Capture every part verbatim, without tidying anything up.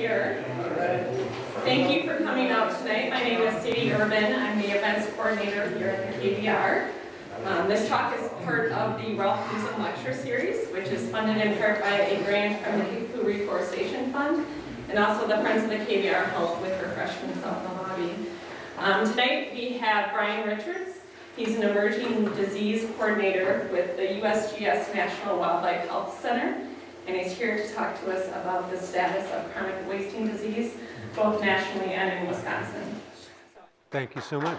here. Thank you for coming out tonight. My name is Sadie Urban. I'm the events coordinator here at the K V R. Um, this talk is part of the Ralph Nuzum lecture series, which is funded in part by a grant from the Kickapoo Reforestation Fund, and also the Friends of the K V R help with refreshments out in the lobby. Um, tonight we have Bryan Richards. He's an emerging disease coordinator with the U S G S National Wildlife Health Center, and he's here to talk to us about the status of chronic wasting disease, both nationally and in Wisconsin. Thank you so much.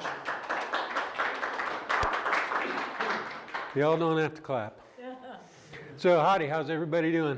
Y'all don't have to clap. So, howdy, how's everybody doing?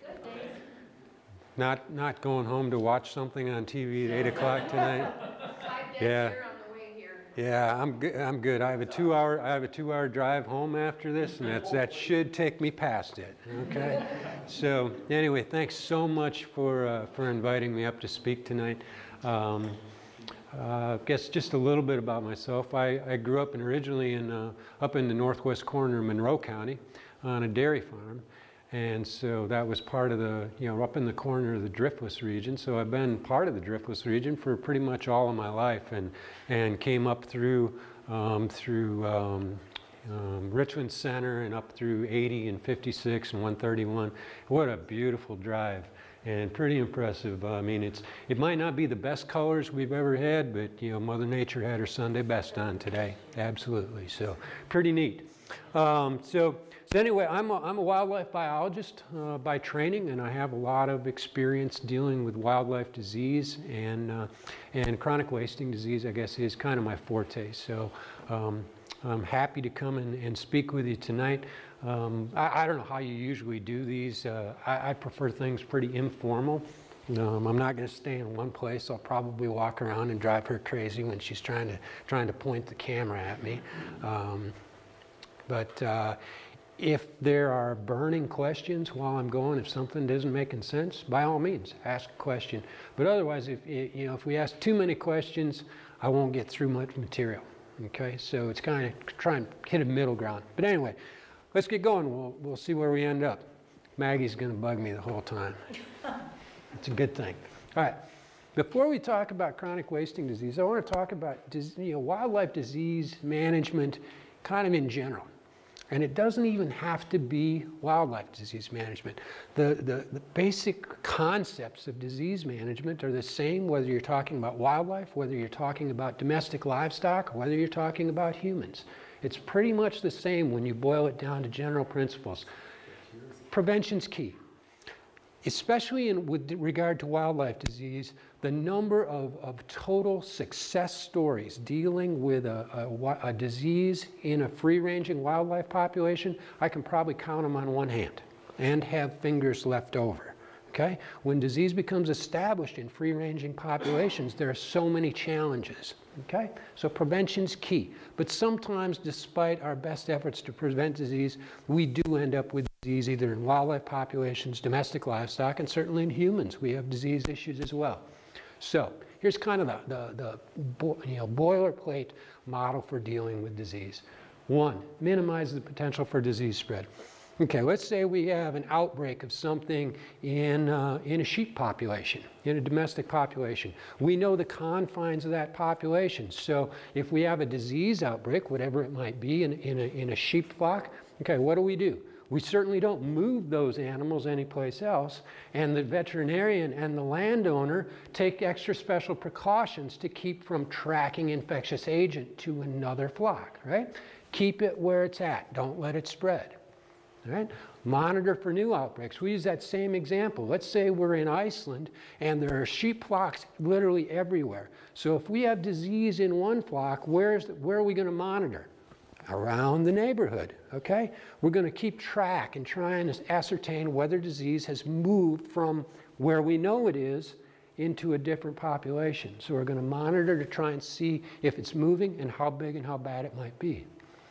Not not going home to watch something on T V at eight o'clock tonight? Yeah. Yeah, I'm good. I'm good. I have a two-hour. I have a two-hour drive home after this, and that's that should take me past it. Okay. So anyway, thanks so much for uh, for inviting me up to speak tonight. Um, uh, I guess just a little bit about myself. I, I grew up in originally in uh, up in the northwest corner of Monroe County on a dairy farm. And so that was part of the, you know, up in the corner of the Driftwoods region. So I've been part of the Driftwoods region for pretty much all of my life, and and came up through um, through um, um, Richmond Center and up through eighty and fifty-six and one thirty-one. What a beautiful drive, and pretty impressive. I mean, it's it might not be the best colors we've ever had, but you know, Mother Nature had her Sunday best on today. Absolutely. So pretty neat. Um, so. So anyway, I'm a, I'm a wildlife biologist uh, by training, and I have a lot of experience dealing with wildlife disease, and uh, and chronic wasting disease, I guess, is kind of my forte. So um, I'm happy to come in and speak with you tonight. Um, I, I don't know how you usually do these. Uh, I, I prefer things pretty informal. Um, I'm not going to stay in one place. I'll probably walk around and drive her crazy when she's trying to trying to point the camera at me. Um, but uh, If there are burning questions while I'm going, if something isn't making sense, by all means, ask a question. But otherwise, if you know, if we ask too many questions, I won't get through much material. Okay, so it's kind of try and hit a middle ground. But anyway, let's get going. We'll we'll see where we end up. Maggie's going to bug me the whole time. It's a good thing. All right. Before we talk about chronic wasting disease, I want to talk about you know wildlife disease management, kind of in general. And it doesn't even have to be wildlife disease management. The, the, the basic concepts of disease management are the same whether you're talking about wildlife, whether you're talking about domestic livestock, or whether you're talking about humans. It's pretty much the same when you boil it down to general principles. Prevention's key. Especially in, with regard to wildlife disease, the number of, of total success stories dealing with a, a, a disease in a free-ranging wildlife population, I can probably count them on one hand and have fingers left over. Okay? When disease becomes established in free-ranging populations, there are so many challenges. Okay? So prevention's key. But sometimes, despite our best efforts to prevent disease, we do end up with disease either in wildlife populations, domestic livestock, and certainly in humans. We have disease issues as well. So here's kind of the, the, the you know, boilerplate model for dealing with disease. One, minimize the potential for disease spread. Okay, let's say we have an outbreak of something in, uh, in a sheep population, in a domestic population. We know the confines of that population. So if we have a disease outbreak, whatever it might be, in, in, a, in a sheep flock, okay, what do we do? We certainly don't move those animals anyplace else, and the veterinarian and the landowner take extra special precautions to keep from tracking infectious agent to another flock, right? Keep it where it's at. Don't let it spread. All right? Monitor for new outbreaks. We use that same example. Let's say we're in Iceland and there are sheep flocks literally everywhere. So if we have disease in one flock, where's the, where are we going to monitor? Around the neighborhood, okay? We're going to keep track and try and ascertain whether disease has moved from where we know it is into a different population. So we're going to monitor to try and see if it's moving and how big and how bad it might be.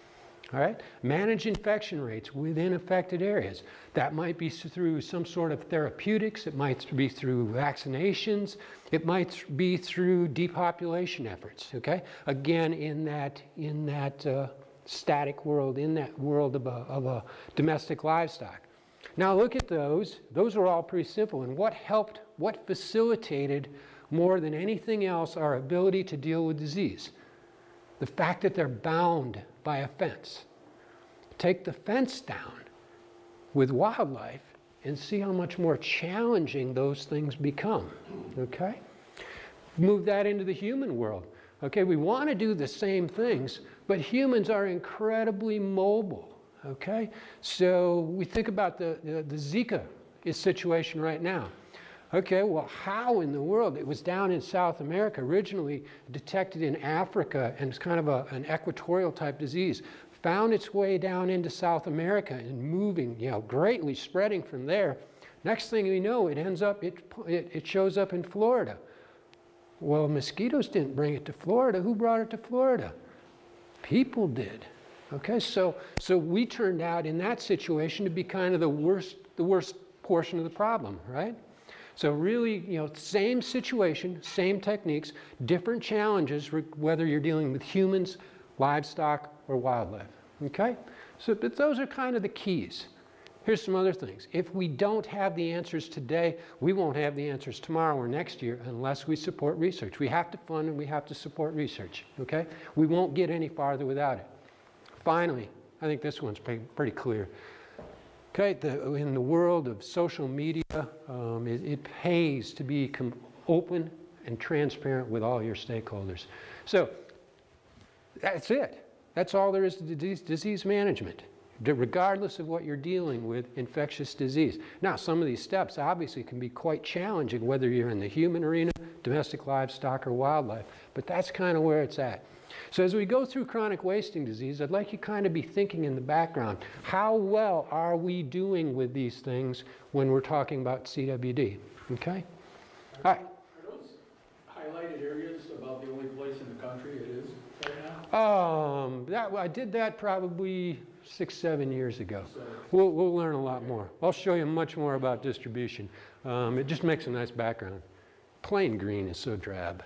All right? Manage infection rates within affected areas. That might be through some sort of therapeutics. It might be through vaccinations. It might be through depopulation efforts, okay? Again, in that, in that uh, static world, in that world of a, of a domestic livestock. Now look at those. Those are all pretty simple. And what helped, what facilitated more than anything else our ability to deal with disease? The fact that they're bound by a fence. Take the fence down with wildlife and see how much more challenging those things become, okay? Move that into the human world. Okay, we want to do the same things, but humans are incredibly mobile, okay? So we think about the, the, the Zika situation right now. Okay, well, how in the world? It was down in South America, originally detected in Africa, and it's kind of a, an equatorial type disease. Found its way down into South America and moving, you know, greatly spreading from there. Next thing we know, it ends up, it, it, it shows up in Florida. Well, mosquitoes didn't bring it to Florida. Who brought it to Florida? People did. Okay, so, so we turned out in that situation to be kind of the worst, the worst portion of the problem, right? So really, you know, same situation, same techniques, different challenges, whether you're dealing with humans, livestock, or wildlife, okay? So, but those are kind of the keys. Here's some other things. If we don't have the answers today, we won't have the answers tomorrow or next year unless we support research. We have to fund and we have to support research, okay? We won't get any farther without it. Finally, I think this one's pretty, pretty clear. Okay, the, in the world of social media, um, it, it pays to be open and transparent with all your stakeholders. So that's it. That's all there is to disease, disease management, regardless of what you're dealing with, infectious disease. Now, some of these steps obviously can be quite challenging, whether you're in the human arena, domestic livestock, or wildlife, but that's kind of where it's at. So as we go through chronic wasting disease, I'd like you kind of be thinking in the background, how well are we doing with these things when we're talking about C W D, okay? All right. Are those highlighted areas about the only place in the country it is right now? Um, that, I did that probably six, seven years ago. So, we'll, we'll learn a lot more. I'll show you much more about distribution. Um, it just makes a nice background. Plain green is so drab.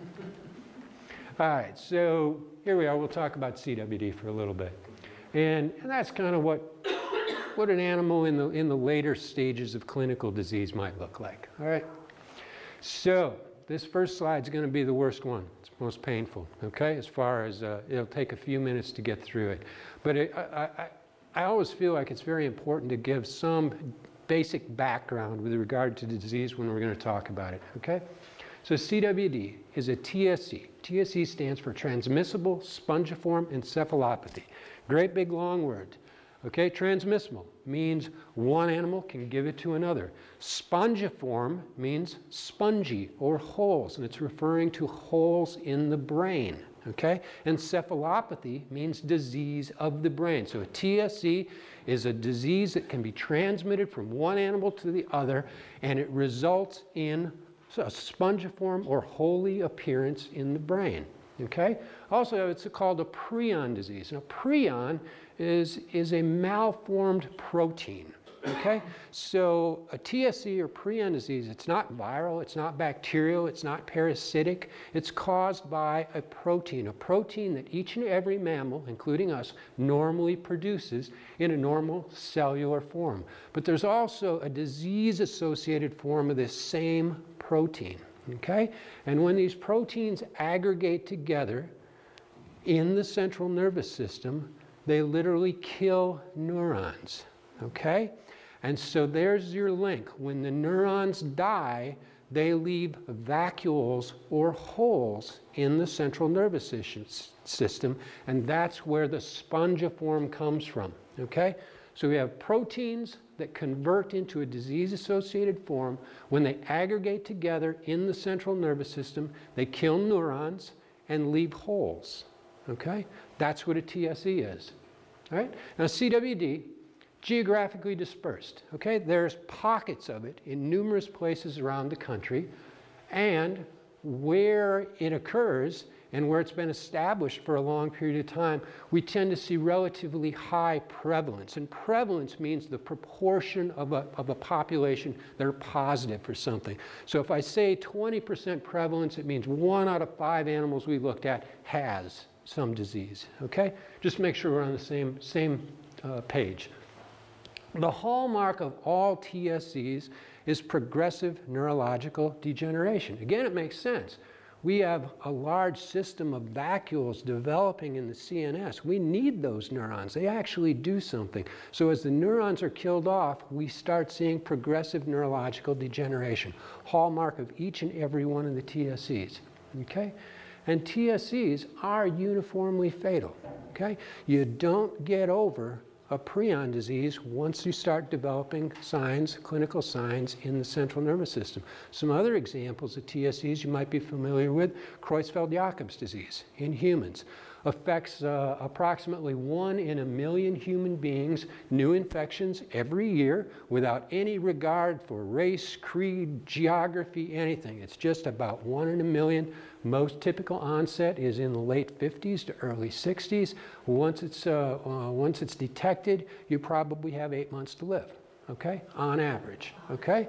All right, so here we are. We'll talk about C W D for a little bit. And, and that's kind of what, what an animal in the, in the later stages of clinical disease might look like. All right? So this first slide is going to be the worst one. It's most painful, okay? As far as uh, it'll take a few minutes to get through it. But it, I, I, I always feel like it's very important to give some basic background with regard to the disease when we're going to talk about it, okay? So C W D is a T S E. T S E stands for transmissible spongiform encephalopathy. Great big long word. Okay, transmissible means one animal can give it to another. Spongiform means spongy or holes, and it's referring to holes in the brain. Okay, encephalopathy means disease of the brain. So a T S E is a disease that can be transmitted from one animal to the other, and it results in a spongiform or holy appearance in the brain. Okay? Also, it's called a prion disease. Now, prion is, is a malformed protein. Okay? So a T S E or prion disease, it's not viral, it's not bacterial, it's not parasitic. It's caused by a protein, a protein that each and every mammal, including us, normally produces in a normal cellular form. But there's also a disease-associated form of this same protein. Okay? And when these proteins aggregate together in the central nervous system, they literally kill neurons. Okay? And so there's your link. When the neurons die, they leave vacuoles or holes in the central nervous system, and that's where the spongiform comes from. Okay? So we have proteins that convert into a disease-associated form. When they aggregate together in the central nervous system, they kill neurons and leave holes. Okay? That's what a T S E is. All right? Now C W D, geographically dispersed. Okay? There's pockets of it in numerous places around the country, and where it occurs and where it's been established for a long period of time, we tend to see relatively high prevalence. And prevalence means the proportion of a, of a population that are positive for something. So if I say twenty percent prevalence, it means one out of five animals we looked at has some disease. Okay? Just make sure we're on the same, same uh, page. The hallmark of all T S Cs is progressive neurological degeneration. Again, it makes sense. We have a large system of vacuoles developing in the C N S. We need those neurons. They actually do something. So as the neurons are killed off, we start seeing progressive neurological degeneration, hallmark of each and every one of the T S Cs. Okay? And T S Cs are uniformly fatal. Okay? You don't get over a prion disease once you start developing signs, clinical signs in the central nervous system. Some other examples of T S Cs you might be familiar with: Creutzfeldt-Jakob's disease in humans. Affects uh, approximately one in a million human beings, new infections every year without any regard for race, creed, geography, anything. It's just about one in a million. Most typical onset is in the late fifties to early sixties. Once it's, uh, uh, once it's detected, you probably have eight months to live, okay, on average, okay?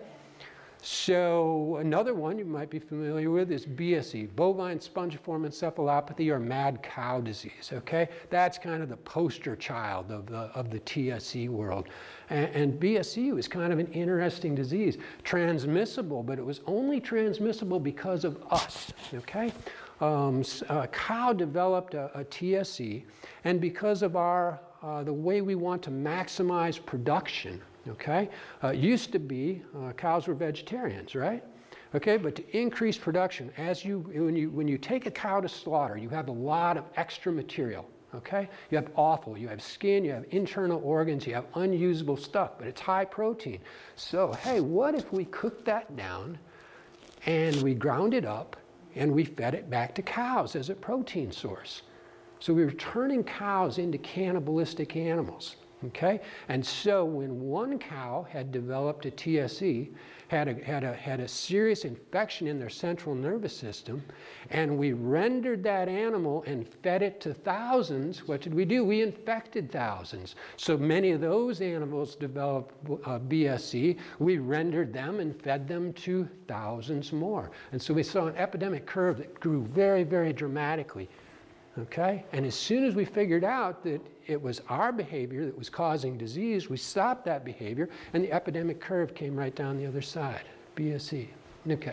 So another one you might be familiar with is B S E, bovine spongiform encephalopathy, or mad cow disease, okay? That's kind of the poster child of the, of the T S E world. And, and B S E was kind of an interesting disease, transmissible, but it was only transmissible because of us, okay? Um, a cow developed a, a T S E, and because of our, uh, the way we want to maximize production, okay? Uh, it used to be uh, cows were vegetarians, right? Okay, but to increase production, as you, when you, when you take a cow to slaughter, you have a lot of extra material, okay? You have offal, you have skin, you have internal organs, you have unusable stuff, but it's high protein. So, hey, what if we cooked that down and we ground it up and we fed it back to cows as a protein source? So we were turning cows into cannibalistic animals. Okay? And so when one cow had developed a T S E, had a, had, a, had a serious infection in their central nervous system, and we rendered that animal and fed it to thousands, what did we do? We infected thousands. So many of those animals developed uh, B S E. We rendered them and fed them to thousands more. And so we saw an epidemic curve that grew very, very dramatically. Okay? And as soon as we figured out that it was our behavior that was causing disease, we stopped that behavior, and the epidemic curve came right down the other side, B S E. Okay.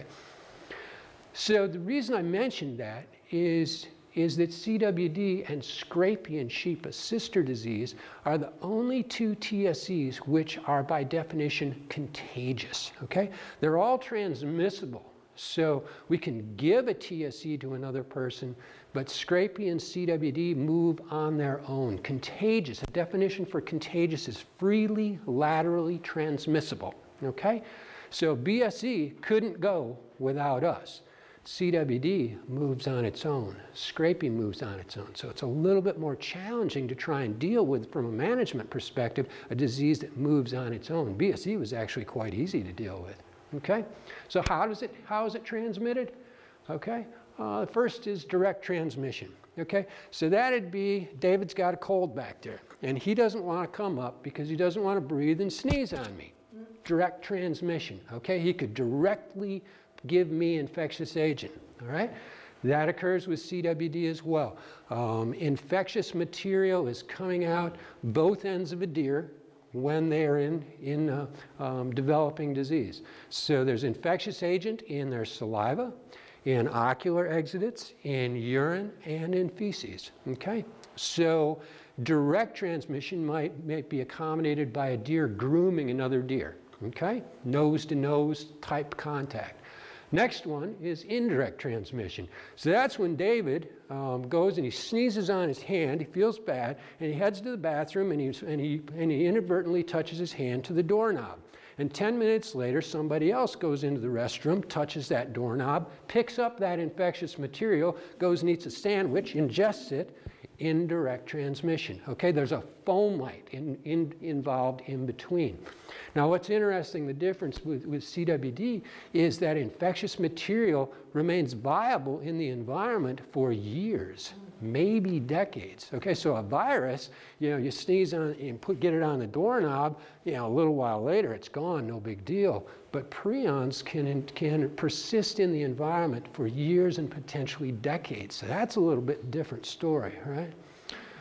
So the reason I mentioned that is, is that C W D and Scrapian sheep, a sister disease, are the only two T S Es which are by definition contagious. Okay? They're all transmissible. So we can give a T S E to another person, but Scrapian and C W D move on their own. Contagious, a definition for contagious is freely laterally transmissible, okay? So B S E couldn't go without us. C W D moves on its own. Scrapian moves on its own. So it's a little bit more challenging to try and deal with, from a management perspective, a disease that moves on its own. B S E was actually quite easy to deal with. Okay, so how does it, how is it transmitted? Okay, uh, the first is direct transmission. Okay, so that'd be, David's got a cold back there, and he doesn't want to come up because he doesn't want to breathe and sneeze on me. Direct transmission. Okay, he could directly give me infectious agent. All right, that occurs with C W D as well. Um, infectious material is coming out both ends of a deer when they are in, in uh, um, developing disease. So there's infectious agent in their saliva, in ocular exudates, in urine, and in feces, okay? So direct transmission might, might be accommodated by a deer grooming another deer, okay? Nose-to-nose type contact. Next one is indirect transmission. So that's when David um, goes and he sneezes on his hand, he feels bad, and he heads to the bathroom and he, and, he, and he inadvertently touches his hand to the doorknob. And ten minutes later, somebody else goes into the restroom, touches that doorknob, picks up that infectious material, goes and eats a sandwich, ingests it. Indirect transmission. Okay, there's a fomite in, in, involved in between. Now what's interesting, the difference with, with C W D is that infectious material remains viable in the environment for years, maybe decades. Okay, so a virus, you know, you sneeze on it and put, get it on the doorknob, you know, a little while later it's gone, no big deal. But prions can, can persist in the environment for years and potentially decades. So that's a little bit different story, right?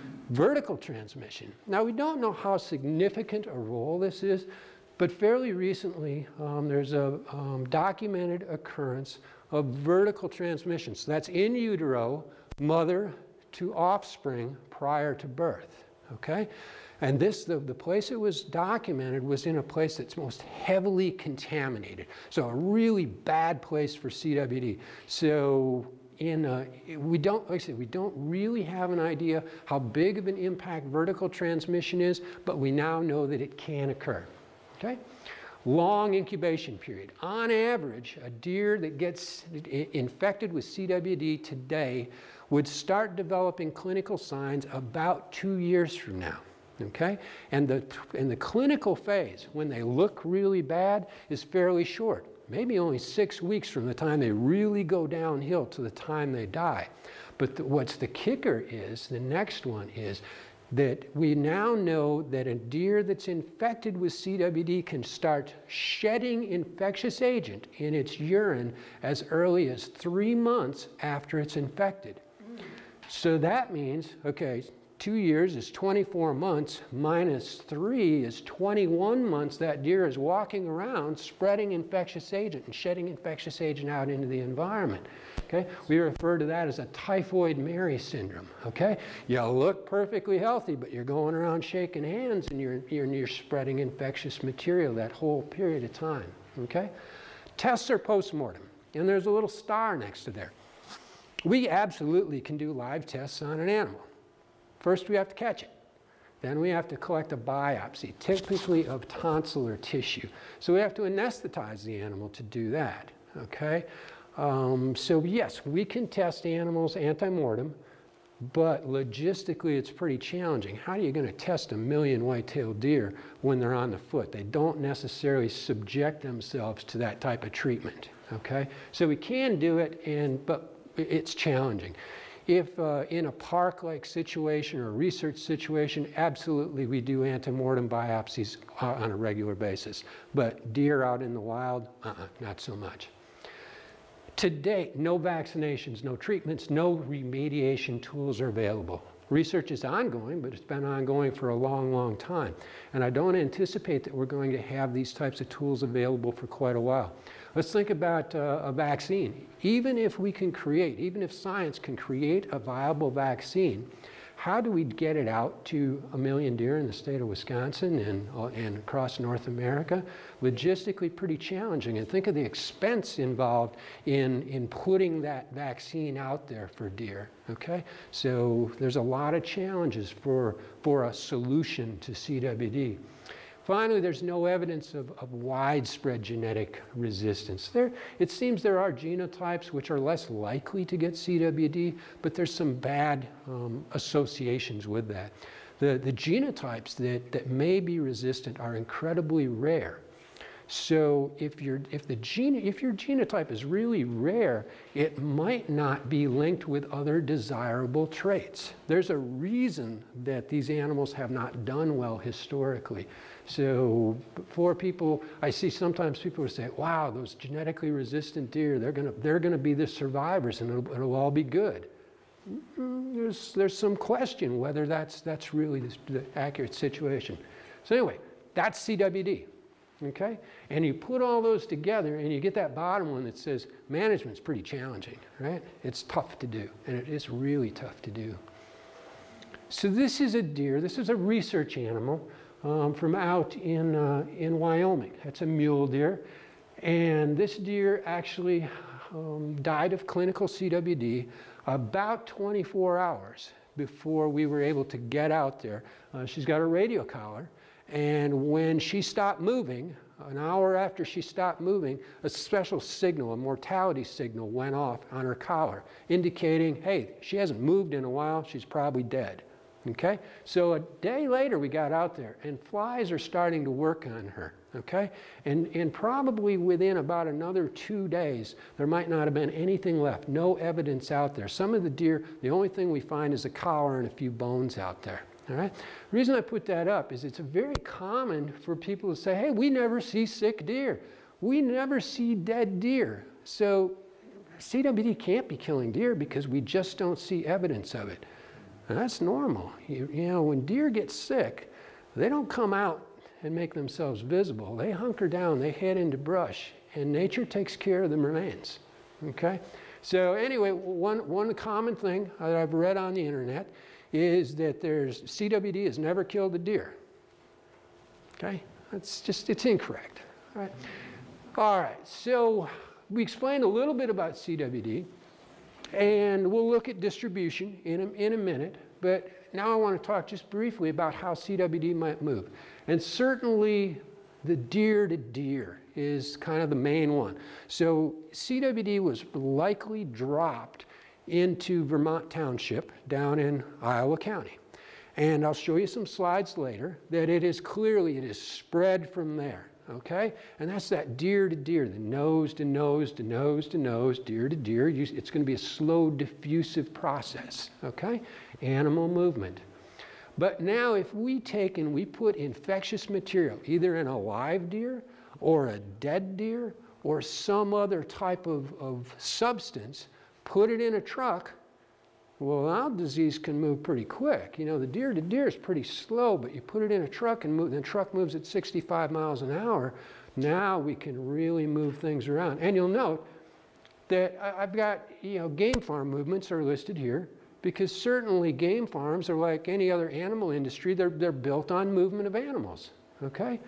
Vertical transmission. Now, we don't know how significant a role this is, but fairly recently, um, there's a um, documented occurrence of vertical transmission. So that's in utero, mother to offspring prior to birth, okay? And this, the, the place it was documented was in a place that's most heavily contaminated. So a really bad place for C W D. So in, uh, we don't, like I said, we don't really have an idea how big of an impact vertical transmission is, but we now know that it can occur, okay? Long incubation period. On average, a deer that gets infected with C W D today would start developing clinical signs about two years from now. Okay? And the, and the clinical phase, when they look really bad, is fairly short. Maybe only six weeks from the time they really go downhill to the time they die. But the, what's the kicker is, the next one is, that we now know that a deer that's infected with C W D can start shedding infectious agent in its urine as early as three months after it's infected. So that means, okay, two years is twenty-four months, minus three is twenty-one months that deer is walking around spreading infectious agent and shedding infectious agent out into the environment. Okay? We refer to that as a typhoid Mary syndrome. Okay? You look perfectly healthy, but you're going around shaking hands and you're, you're, you're spreading infectious material that whole period of time. Okay? Tests are post-mortem, and there's a little star next to there. We absolutely can do live tests on an animal. First, we have to catch it. Then we have to collect a biopsy, typically of tonsillar tissue. So we have to anesthetize the animal to do that, okay? Um, so yes, we can test animals ante-mortem, but logistically it's pretty challenging. How are you going to test a million white-tailed deer when they're on the foot? They don't necessarily subject themselves to that type of treatment, okay? So we can do it, and, but it's challenging. If uh, in a park-like situation or a research situation, absolutely we do ante-mortem biopsies uh, on a regular basis. But deer out in the wild, uh-uh, not so much. To date, no vaccinations, no treatments, no remediation tools are available. Research is ongoing, but it's been ongoing for a long, long time. And I don't anticipate that we're going to have these types of tools available for quite a while. Let's think about uh, a vaccine. Even if we can create, even if science can create a viable vaccine, how do we get it out to a million deer in the state of Wisconsin and, uh, and across North America? Logistically pretty challenging. And think of the expense involved in, in putting that vaccine out there for deer, okay? So there's a lot of challenges for, for a solution to C W D. Finally, there's no evidence of, of widespread genetic resistance. There, it seems there are genotypes which are less likely to get C W D, but there's some bad um, associations with that. The, the genotypes that, that may be resistant are incredibly rare. So if, you're, if, the gene, if your genotype is really rare, it might not be linked with other desirable traits. There's a reason that these animals have not done well historically. So for people, I see sometimes people will say, wow, those genetically resistant deer, they're gonna, they're gonna be the survivors and it'll, it'll all be good. There's, there's some question whether that's, that's really the, the accurate situation. So anyway, that's C W D. Okay? And you put all those together and you get that bottom one that says management's pretty challenging, right? It's tough to do, and it is really tough to do. So this is a deer, this is a research animal um, from out in, uh, in Wyoming. That's a mule deer. And this deer actually um, died of clinical C W D about twenty-four hours before we were able to get out there. Uh, she's got a radio collar. And when she stopped moving, an hour after she stopped moving, a special signal, a mortality signal went off on her collar, indicating, hey, she hasn't moved in a while, she's probably dead. Okay? So a day later we got out there, and flies are starting to work on her. Okay? And, and probably within about another two days, there might not have been anything left, no evidence out there. Some of the deer, the only thing we find is a collar and a few bones out there. All right? The reason I put that up is it's very common for people to say, hey, we never see sick deer. We never see dead deer. So C W D can't be killing deer because we just don't see evidence of it. And that's normal. You, you know, when deer get sick, they don't come out and make themselves visible. They hunker down, they head into brush, and nature takes care of the remains, okay? So anyway, one, one common thing that I've read on the internet is that there's, C W D has never killed a deer, okay? That's just, it's incorrect, all right? All right, so we explained a little bit about C W D, and we'll look at distribution in a, in a minute, but now I want to talk just briefly about how C W D might move. And certainly the deer to deer is kind of the main one. So C W D was likely dropped into Vermont Township down in Iowa County. And I'll show you some slides later that it is clearly, it is spread from there, okay? And that's that deer to deer, the nose to nose to nose to nose, deer to deer. It's going to be a slow diffusive process, okay? Animal movement. But now if we take and we put infectious material, either in a live deer or a dead deer or some other type of, of substance, put it in a truck, well, now disease can move pretty quick. You know, the deer to deer is pretty slow, but you put it in a truck and move, the truck moves at sixty-five miles an hour. Now we can really move things around. And you'll note that I've got, you know, game farm movements are listed here, because certainly game farms are like any other animal industry. They're, they're built on movement of animals, okay?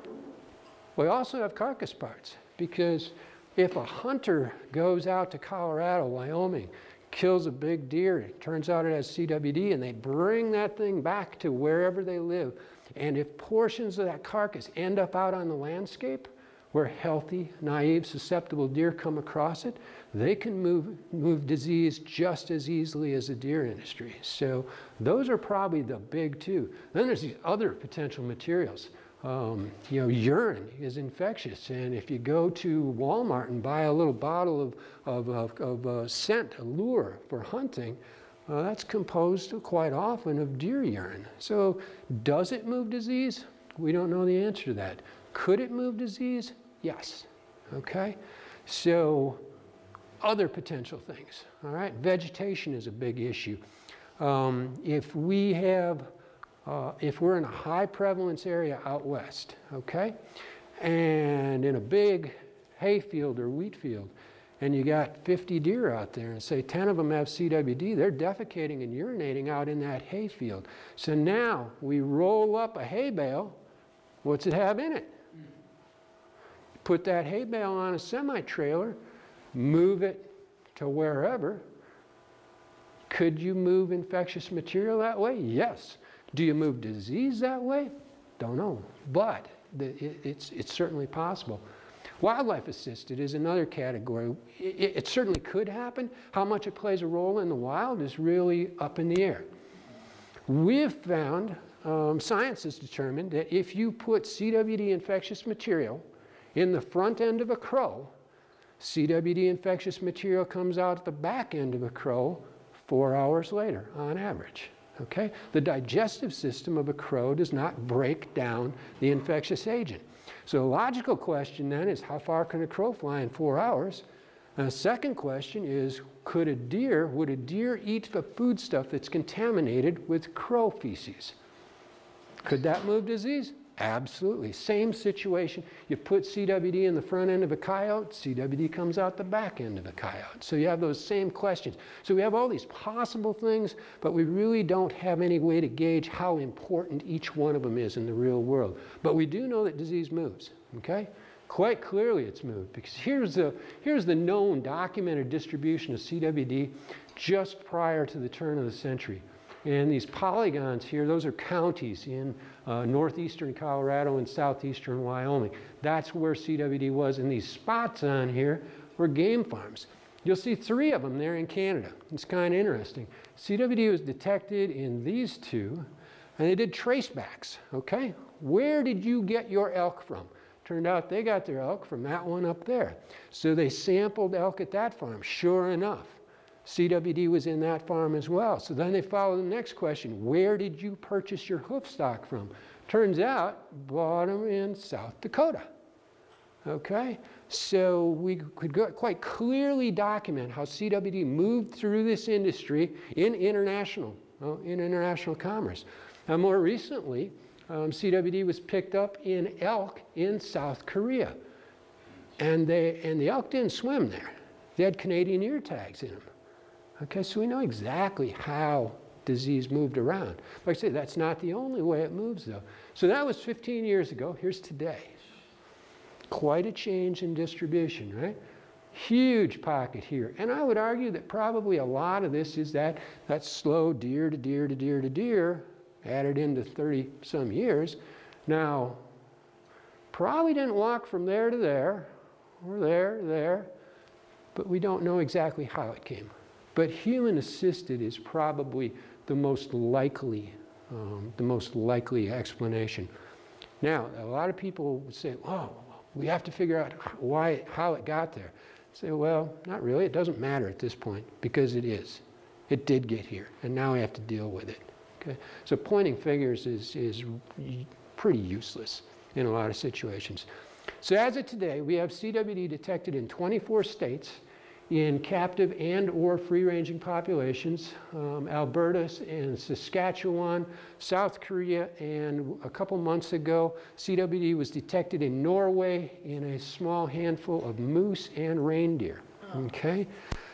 We also have carcass parts, because if a hunter goes out to Colorado, Wyoming, kills a big deer, it turns out it has C W D, and they bring that thing back to wherever they live. And if portions of that carcass end up out on the landscape, where healthy, naive, susceptible deer come across it, they can move, move disease just as easily as the deer industry. So those are probably the big two. Then there's these other potential materials. Um, you know, urine is infectious, and if you go to Walmart and buy a little bottle of, of, of, of uh, scent, a lure for hunting, uh, that's composed quite often of deer urine. So does it move disease? We don't know the answer to that. Could it move disease? Yes, okay? So other potential things, all right? Vegetation is a big issue. Um, if we have Uh, if we're in a high prevalence area out west, okay, and in a big hay field or wheat field, and you got fifty deer out there, and say ten of them have C W D, they're defecating and urinating out in that hay field. So now we roll up a hay bale. What's it have in it? Put that hay bale on a semi-trailer, move it to wherever. Could you move infectious material that way? Yes. Do you move disease that way? Don't know, but the, it, it's, it's certainly possible. Wildlife assisted is another category. It, it certainly could happen. How much it plays a role in the wild is really up in the air. We've found, um, science has determined that if you put C W D infectious material in the front end of a crow, C W D infectious material comes out at the back end of a crow four hours later on average. Okay? The digestive system of a crow does not break down the infectious agent. So the logical question then is, how far can a crow fly in four hours? And the second question is, could a deer, would a deer eat the foodstuff that's contaminated with crow feces? Could that move disease? Absolutely. Same situation. You put C W D in the front end of a coyote, C W D comes out the back end of a coyote. So you have those same questions. So we have all these possible things, but we really don't have any way to gauge how important each one of them is in the real world. But we do know that disease moves, okay? Quite clearly it's moved, because here's the, here's the known documented distribution of C W D just prior to the turn of the century. And these polygons here, those are counties in uh, northeastern Colorado and southeastern Wyoming. That's where C W D was. And these spots on here were game farms. You'll see three of them there in Canada. It's kind of interesting. C W D was detected in these two, and they did tracebacks, okay? Where did you get your elk from? Turned out they got their elk from that one up there. So they sampled elk at that farm. Sure enough, C W D was in that farm as well. So then they follow the next question. Where did you purchase your hoof stock from? Turns out, bought them in South Dakota. Okay? So we could go quite clearly document how C W D moved through this industry in international uh, in international commerce. Now, more recently, um, C W D was picked up in elk in South Korea. And, they, and the elk didn't swim there. They had Canadian ear tags in them. Okay, so we know exactly how disease moved around. Like I say, that's not the only way it moves, though. So that was fifteen years ago. Here's today. Quite a change in distribution, right? Huge pocket here. And I would argue that probably a lot of this is that, that slow deer to deer to deer to deer added into thirty some years. Now, probably didn't walk from there to there, or there to there, but we don't know exactly how it came. But human assisted is probably the most likely, um, the most likely explanation. Now, a lot of people would say, oh, we have to figure out why, how it got there. I say, well, not really. It doesn't matter at this point, because it is. It did get here, and now we have to deal with it. Okay? So pointing fingers is, is pretty useless in a lot of situations. So as of today, we have C W D detected in twenty-four states in captive and or free-ranging populations, um, Alberta and Saskatchewan, South Korea, and a couple months ago, C W D was detected in Norway in a small handful of moose and reindeer. Oh. Okay?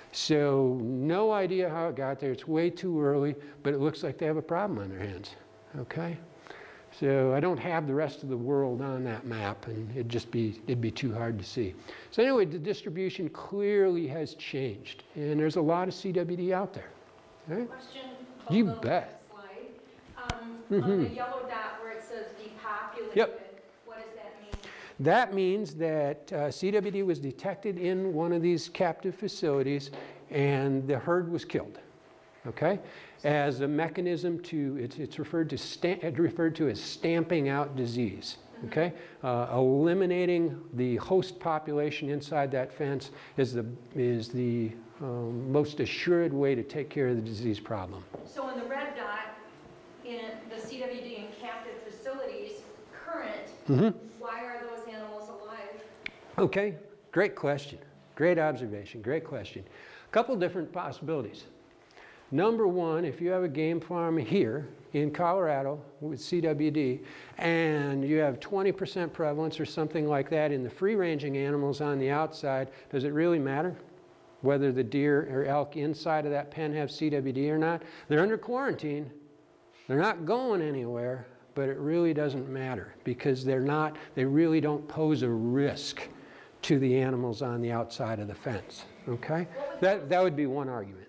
So no idea how it got there. It's way too early, but it looks like they have a problem on their hands. Okay? So I don't have the rest of the world on that map, and it'd just be, it'd be too hard to see. So anyway, the distribution clearly has changed, and there's a lot of C W D out there. Right? Question. You bet. Slide. Um, mm-hmm. On the yellow dot where it says depopulated, yep. What does that mean? That means that uh, C W D was detected in one of these captive facilities, and the herd was killed. Okay? As a mechanism to, it's, it's referred, to stamp, referred to as stamping out disease. Okay? Uh, eliminating the host population inside that fence is the, is the um, most assured way to take care of the disease problem. So in the red dot, in the C W D in captive facilities, current, mm-hmm. Why are those animals alive? Okay, great question. Great observation, great question. A couple different possibilities. Number one, if you have a game farm here in Colorado with C W D and you have twenty percent prevalence or something like that in the free-ranging animals on the outside, does it really matter whether the deer or elk inside of that pen have C W D or not? They're under quarantine. They're not going anywhere, but it really doesn't matter because they're not, they really don't pose a risk to the animals on the outside of the fence. Okay? That, that would be one argument.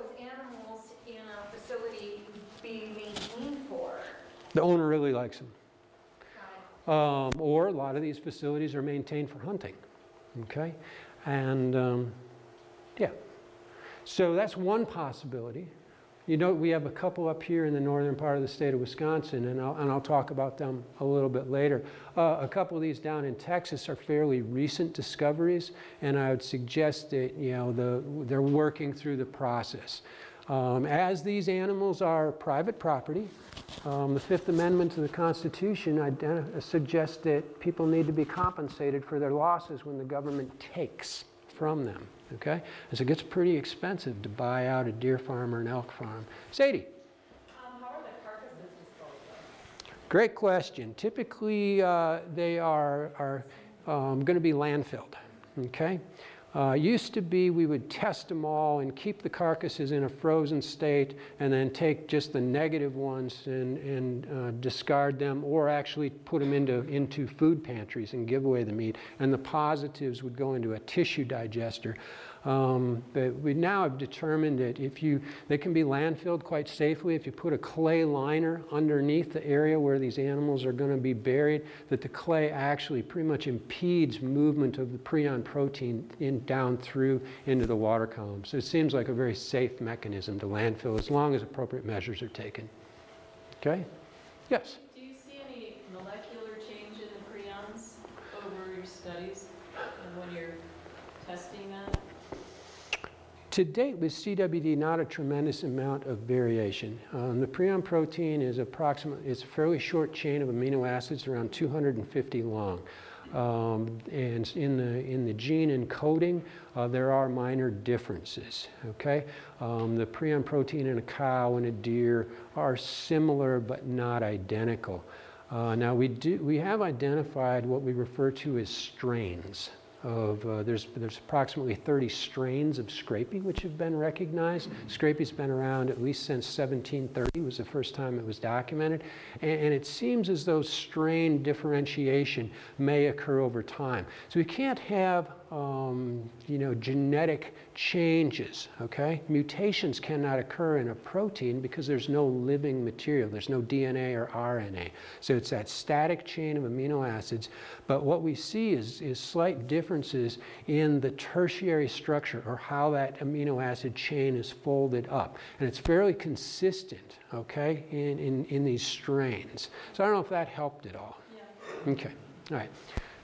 The owner really likes them. Um, or a lot of these facilities are maintained for hunting. Okay? And um, yeah. So that's one possibility. You know, we have a couple up here in the northern part of the state of Wisconsin, and I'll, and I'll talk about them a little bit later. Uh, a couple of these down in Texas are fairly recent discoveries, and I would suggest that, you know, the, they're working through the process. Um, as these animals are private property, um, the Fifth Amendment to the Constitution suggests that people need to be compensated for their losses when the government takes from them. Okay? And so it gets pretty expensive to buy out a deer farm or an elk farm. Sadie? Um, how are the carcasses disposed of? Great question. Typically, uh, they are, are um, going to be landfilled. Okay? Uh, used to be we would test them all and keep the carcasses in a frozen state and then take just the negative ones and, and uh, discard them or actually put them into, into food pantries and give away the meat. And the positives would go into a tissue digester. Um, but we now have determined that if you, they can be landfilled quite safely if you put a clay liner underneath the area where these animals are going to be buried, that the clay actually pretty much impedes movement of the prion protein in, down through into the water column. So it seems like a very safe mechanism to landfill as long as appropriate measures are taken. Okay? Yes? Do you see any molecular change in the prions over your studies and when you're testing that? To date, with C W D, not a tremendous amount of variation. Um, the prion protein is approximately, it's a fairly short chain of amino acids, around two hundred fifty long. Um, and in the, in the gene encoding, uh, there are minor differences, okay? Um, the prion protein in a cow and a deer are similar but not identical. Uh, now we, do, we have identified what we refer to as strains. Of, uh, there's, there's approximately thirty strains of scrapie which have been recognized. Scrapie's been around at least since seventeen thirty was the first time it was documented. And, and it seems as though strain differentiation may occur over time. So we can't have um, you know, genetic changes, okay? Mutations cannot occur in a protein because there's no living material. There's no D N A or R N A. So it's that static chain of amino acids. But what we see is, is slight differences in the tertiary structure, or how that amino acid chain is folded up. And it's fairly consistent, okay, in, in, in these strains. So I don't know if that helped at all. Yeah. Okay, all right.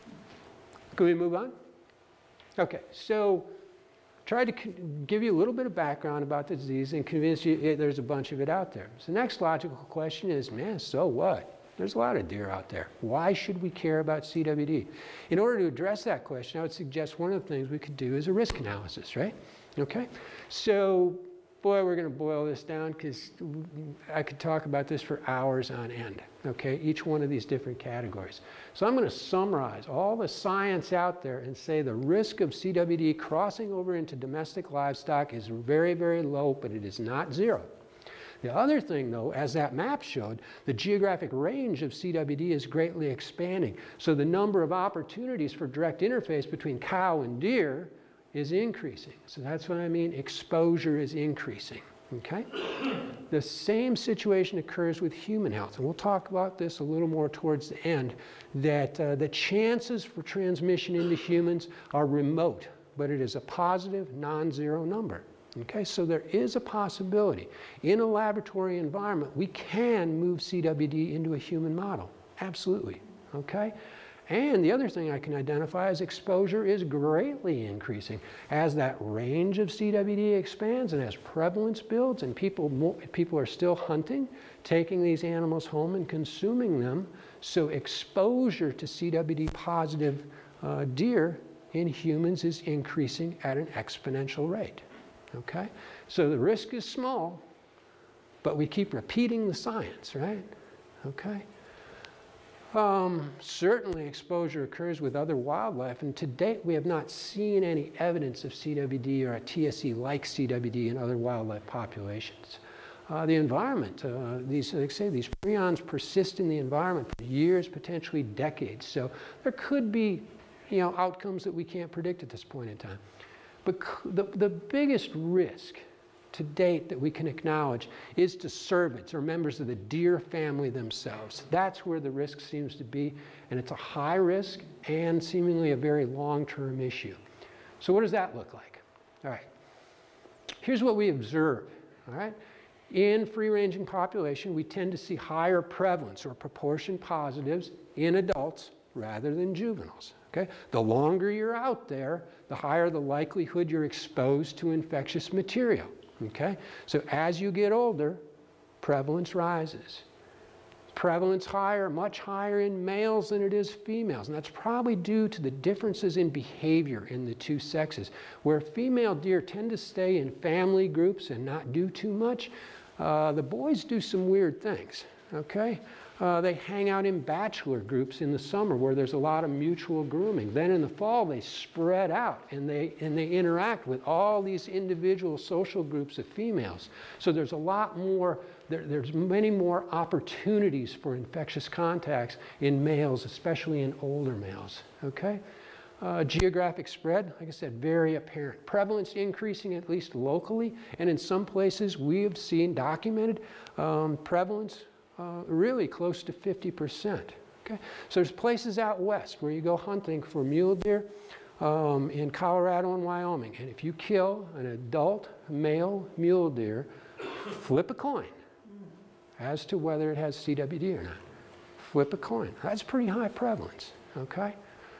Can we move on? Okay, so try to give you a little bit of background about the disease and convince you it, there's a bunch of it out there. So the next logical question is, man, so what? There's a lot of deer out there. Why should we care about C W D? In order to address that question, I would suggest one of the things we could do is a risk analysis, right? Okay, so boy, we're going to boil this down because I could talk about this for hours on end, okay, each one of these different categories. So I'm going to summarize all the science out there and say the risk of C W D crossing over into domestic livestock is very, very low, but it is not zero. The other thing, though, as that map showed, the geographic range of C W D is greatly expanding. So the number of opportunities for direct interface between cow and deer is increasing. So that's what I mean, exposure is increasing, okay? The same situation occurs with human health, and we'll talk about this a little more towards the end, that uh, the chances for transmission into humans are remote, but it is a positive, non-zero number, okay? So there is a possibility. In a laboratory environment, we can move C W D into a human model, absolutely, okay? And the other thing I can identify is exposure is greatly increasing. As that range of C W D expands and as prevalence builds and people, more, people are still hunting, taking these animals home and consuming them, so exposure to C W D positive uh, deer in humans is increasing at an exponential rate, okay? So the risk is small, but we keep repeating the science, right? Okay? Um, certainly exposure occurs with other wildlife, and to date we have not seen any evidence of C W D or a T S E like C W D in other wildlife populations. Uh, the environment, uh, these, like I say, these prions persist in the environment for years, potentially decades. So there could be, you know, outcomes that we can't predict at this point in time. But the, the biggest risk to date that we can acknowledge is to cervids, or members of the deer family themselves. That's where the risk seems to be, and it's a high risk and seemingly a very long-term issue. So what does that look like? All right, here's what we observe, all right? In free-ranging population, we tend to see higher prevalence or proportion positives in adults rather than juveniles, okay? The longer you're out there, the higher the likelihood you're exposed to infectious material. Okay, so as you get older, prevalence rises. Prevalence higher, much higher in males than it is females, and that's probably due to the differences in behavior in the two sexes. Where female deer tend to stay in family groups and not do too much, uh, the boys do some weird things, okay? Uh, they hang out in bachelor groups in the summer where there's a lot of mutual grooming. Then in the fall, they spread out and they, and they interact with all these individual social groups of females. So there's a lot more, there, there's many more opportunities for infectious contacts in males, especially in older males, okay? Uh, geographic spread, like I said, very apparent. Prevalence increasing at least locally, and in some places we have seen documented um, prevalence Uh, really close to fifty percent. Okay? So there's places out west where you go hunting for mule deer um, in Colorado and Wyoming. And if you kill an adult male mule deer, flip a coin as to whether it has C W D or not. Flip a coin. That's pretty high prevalence. Okay?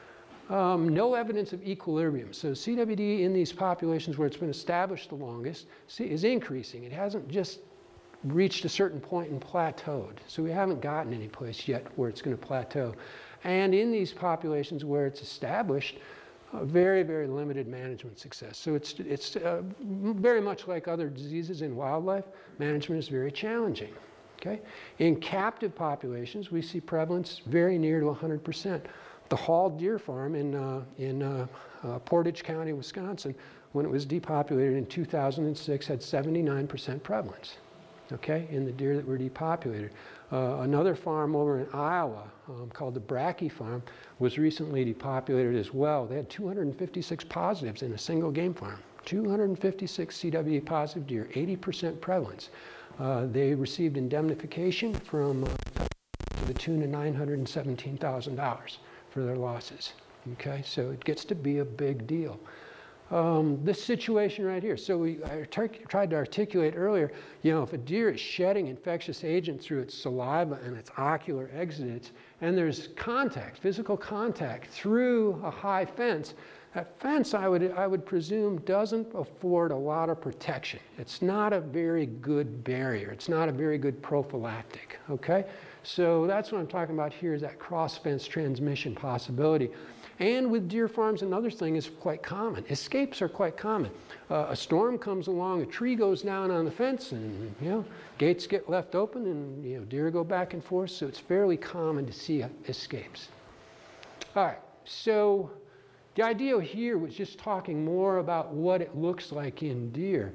Um, no evidence of equilibrium. So C W D in these populations where it's been established the longest is increasing. It hasn't just reached a certain point and plateaued. So we haven't gotten any place yet where it's going to plateau. and in these populations where it's established, uh, very, very limited management success. So it's, it's uh, very much like other diseases in wildlife, management is very challenging. Okay? In captive populations, we see prevalence very near to one hundred percent. The Hall Deer Farm in, uh, in uh, uh, Portage County, Wisconsin, when it was depopulated in two thousand six, had seventy-nine percent prevalence, okay, in the deer that were depopulated. Uh, another farm over in Iowa um, called the Brackey Farm was recently depopulated as well. They had two hundred fifty-six positives in a single game farm. two hundred fifty-six C W D positive deer, eighty percent prevalence. Uh, they received indemnification from uh, to the tune of nine hundred seventeen thousand dollars for their losses. Okay, so it gets to be a big deal. Um, this situation right here. So we I tried to articulate earlier, you know, if a deer is shedding infectious agent through its saliva and its ocular exudates, and there's contact, physical contact through a high fence, that fence, I would, I would presume, doesn't afford a lot of protection. It's not a very good barrier. It's not a very good prophylactic, okay? So that's what I'm talking about here, is that cross-fence transmission possibility. And with deer farms, another thing is quite common. Escapes are quite common. Uh, a storm comes along, a tree goes down on the fence, and, you know, gates get left open, and, you know, deer go back and forth, so it's fairly common to see uh, escapes. All right, so the idea here was just talking more about what it looks like in deer.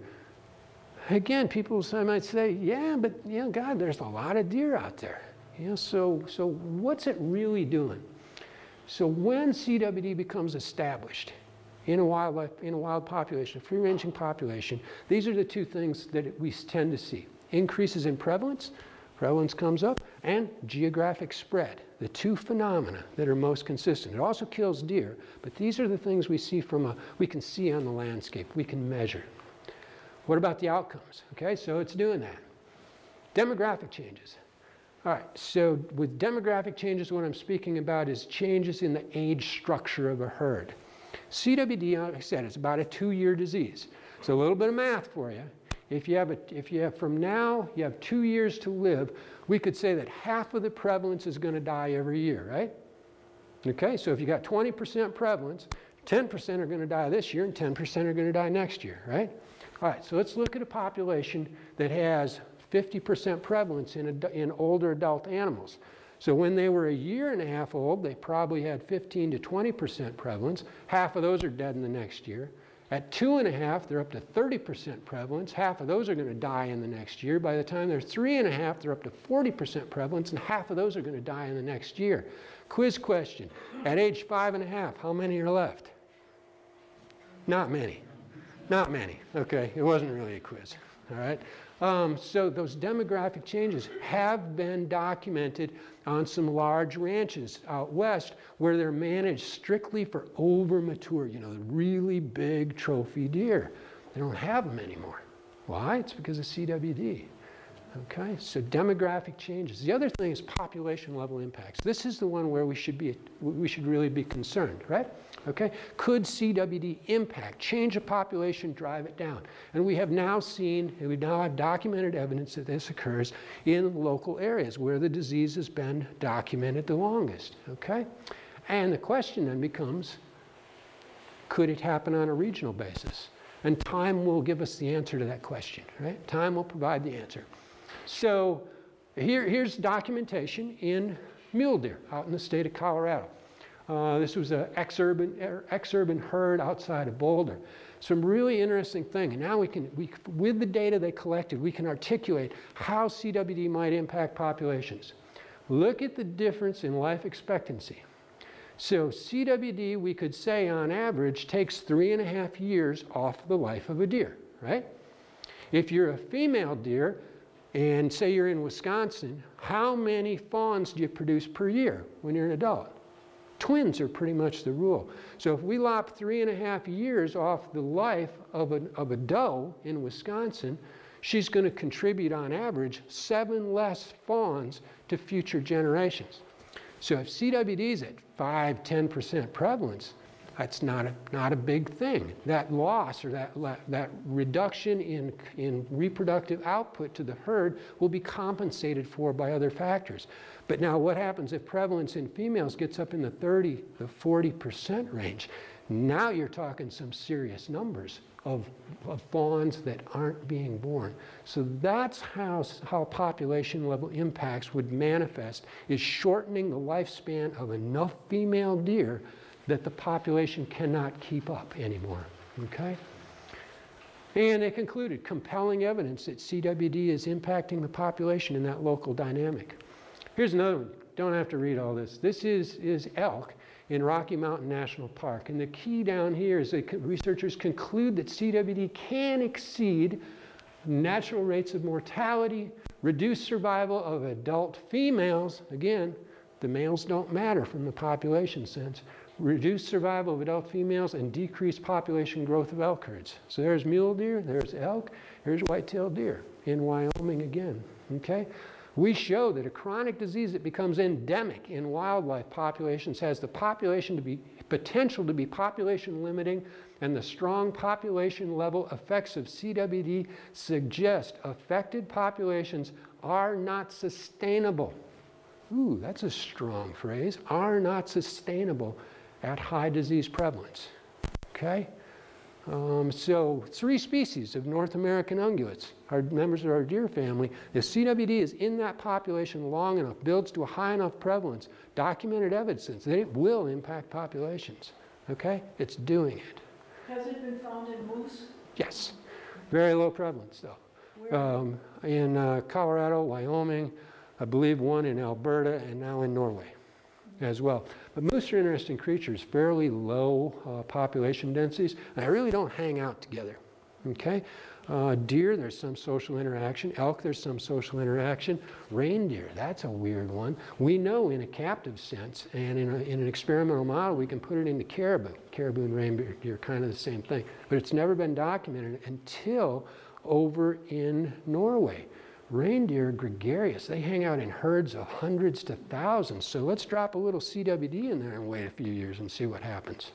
Again, people might say, yeah, but, you know, God, there's a lot of deer out there. You know, so, so what's it really doing? So when C W D becomes established in a wildlife, in a wild population, a free-ranging population, these are the two things that it, we tend to see. Increases in prevalence, prevalence comes up, and geographic spread, the two phenomena that are most consistent. It also kills deer, but these are the things we see from a, we can see on the landscape, we can measure. What about the outcomes? Okay, so it's doing that. Demographic changes. All right, so with demographic changes, what I'm speaking about is changes in the age structure of a herd. C W D, like I said, it's about a two-year disease. So a little bit of math for you. If you have, a, if you have from now, you have two years to live, we could say that half of the prevalence is going to die every year, right? Okay, so if you got twenty percent prevalence, ten percent are going to die this year and ten percent are going to die next year, right? All right, so let's look at a population that has fifty percent prevalence in, in older adult animals. So when they were a year and a half old, they probably had fifteen to twenty percent prevalence. Half of those are dead in the next year. At two and a half, they're up to thirty percent prevalence. Half of those are going to die in the next year. By the time they're three and a half, they're up to forty percent prevalence, and half of those are going to die in the next year. Quiz question. At age five and a half, how many are left? Not many. Not many. Okay, it wasn't really a quiz. All right. Um, so those demographic changes have been documented on some large ranches out west where they're managed strictly for over-mature, you know, the really big trophy deer. They don't have them anymore. Why? It's because of C W D. Okay, so demographic changes. The other thing is population level impacts. This is the one where we should be, we should really be concerned, right? Okay, could C W D impact, change a population, drive it down? And we have now seen, and we now have documented evidence that this occurs in local areas where the disease has been documented the longest, okay? And the question then becomes, could it happen on a regional basis? And time will give us the answer to that question, right? Time will provide the answer. So here, here's documentation in mule deer out in the state of Colorado. Uh, this was an ex-urban, ex-urban herd outside of Boulder. Some really interesting thing. And now we can, we, with the data they collected, we can articulate how C W D might impact populations. Look at the difference in life expectancy. So C W D, we could say on average, takes three and a half years off the life of a deer, right? If you're a female deer, and say you're in Wisconsin, how many fawns do you produce per year when you're an adult? Twins are pretty much the rule. So if we lop three and a half years off the life of a, of a doe in Wisconsin, she's going to contribute on average seven less fawns to future generations. So if C W D is at five, ten percent prevalence, That's not a, not a big thing. That loss or that, that reduction in, in reproductive output to the herd will be compensated for by other factors. But now what happens if prevalence in females gets up in the thirty to forty percent range? Now you're talking some serious numbers of, of fawns that aren't being born. So that's how, how population level impacts would manifest, is shortening the lifespan of enough female deer that the population cannot keep up anymore, okay? And they concluded compelling evidence that C W D is impacting the population in that local dynamic. Here's another one. Don't have to read all this. This is, is elk in Rocky Mountain National Park. And the key down here is that researchers conclude that C W D can exceed natural rates of mortality, reduce survival of adult females. Again, the males don't matter from the population sense. Reduce survival of adult females and decrease population growth of elk herds. So there's mule deer, there's elk, here's white-tailed deer in Wyoming again, okay? We show that a chronic disease that becomes endemic in wildlife populations has the population to be, potential to be population limiting, and the strong population level effects of C W D suggest affected populations are not sustainable. Ooh, that's a strong phrase, are not sustainable at high disease prevalence, okay? Um, so three species of North American ungulates are members of our deer family. If C W D is in that population long enough, builds to a high enough prevalence, documented evidence that it will impact populations, okay? It's doing it. Has it been found in moose? Yes, very low prevalence though. Um, in uh, Colorado, Wyoming, I believe one in Alberta, and now in Norway as well. But moose are interesting creatures, fairly low uh, population densities, and they really don't hang out together, okay? Uh, deer, there's some social interaction. Elk, there's some social interaction. Reindeer, that's a weird one. We know in a captive sense, and in, a, in an experimental model, we can put it into caribou. Caribou and reindeer are kind of the same thing, but it's never been documented until over in Norway. Reindeer are gregarious. They hang out in herds of hundreds to thousands. So let's drop a little C W D in there and wait a few years and see what happens.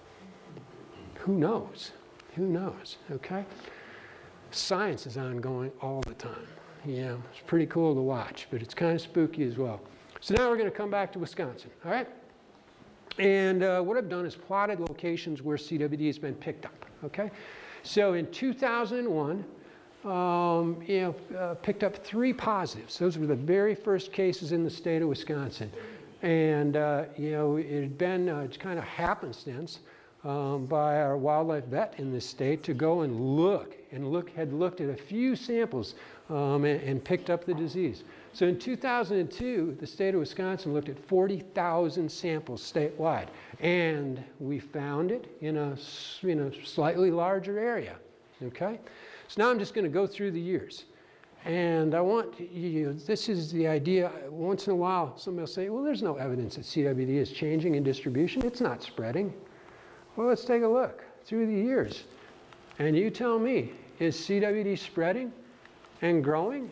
Who knows? Who knows, okay? Science is ongoing all the time. Yeah, it's pretty cool to watch, but it's kind of spooky as well. So now we're going to come back to Wisconsin, all right? And uh, what I've done is plotted locations where C W D has been picked up, okay? So in two thousand one, Um, you know, uh, picked up three positives. Those were the very first cases in the state of Wisconsin. And, uh, you know, it had been uh, kind of happenstance um, by our wildlife vet in this state to go and look, and look, had looked at a few samples um, and, and picked up the disease. So in two thousand two, the state of Wisconsin looked at forty thousand samples statewide. And we found it in a, in a slightly larger area, okay? So now I'm just going to go through the years. And I want you, this is the idea, once in a while somebody will say, well, there's no evidence that C W D is changing in distribution. It's not spreading. Well, let's take a look through the years. And you tell me, is C W D spreading and growing?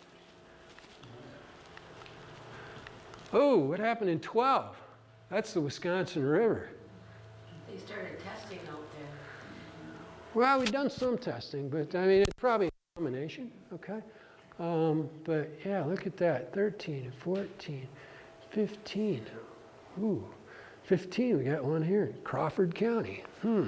Oh, what happened in twelve? That's the Wisconsin River. They started testing out there. Well, we've done some testing, but I mean, it's probably a combination, okay? Um, but yeah, look at that, thirteen, fourteen, fifteen. Ooh, fifteen, we got one here in Crawford County. Hmm.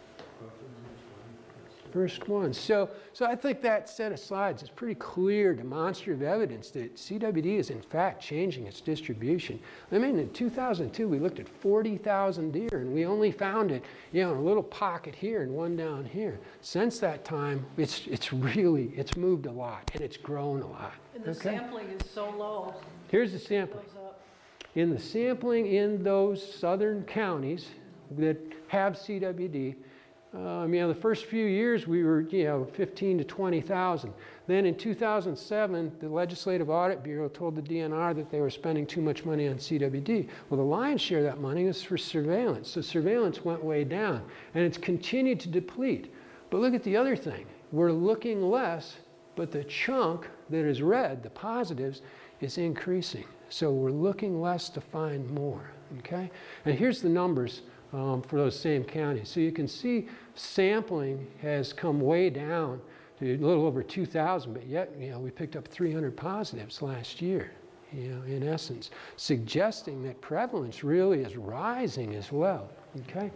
First one. So, so I think that set of slides is pretty clear, demonstrative evidence that C W D is in fact changing its distribution. I mean, in two thousand two, we looked at forty thousand deer, and we only found it, you know, in a little pocket here and one down here. Since that time, it's it's really it's moved a lot, and it's grown a lot. And the okay? sampling is so low. Here's the sampling. In the sampling in those southern counties that have C W D. Um, you know, the first few years we were, you know, fifteen to twenty thousand. Then in two thousand seven, the Legislative Audit Bureau told the D N R that they were spending too much money on C W D. Well, the lion's share of that money was for surveillance. So surveillance went way down, and it's continued to deplete. But look at the other thing. We're looking less, but the chunk that is red, the positives, is increasing. So we're looking less to find more, okay? And here's the numbers um, for those same counties. So you can see sampling has come way down to a little over two thousand, but yet, you know, we picked up three hundred positives last year, you know, in essence, suggesting that prevalence really is rising as well, okay?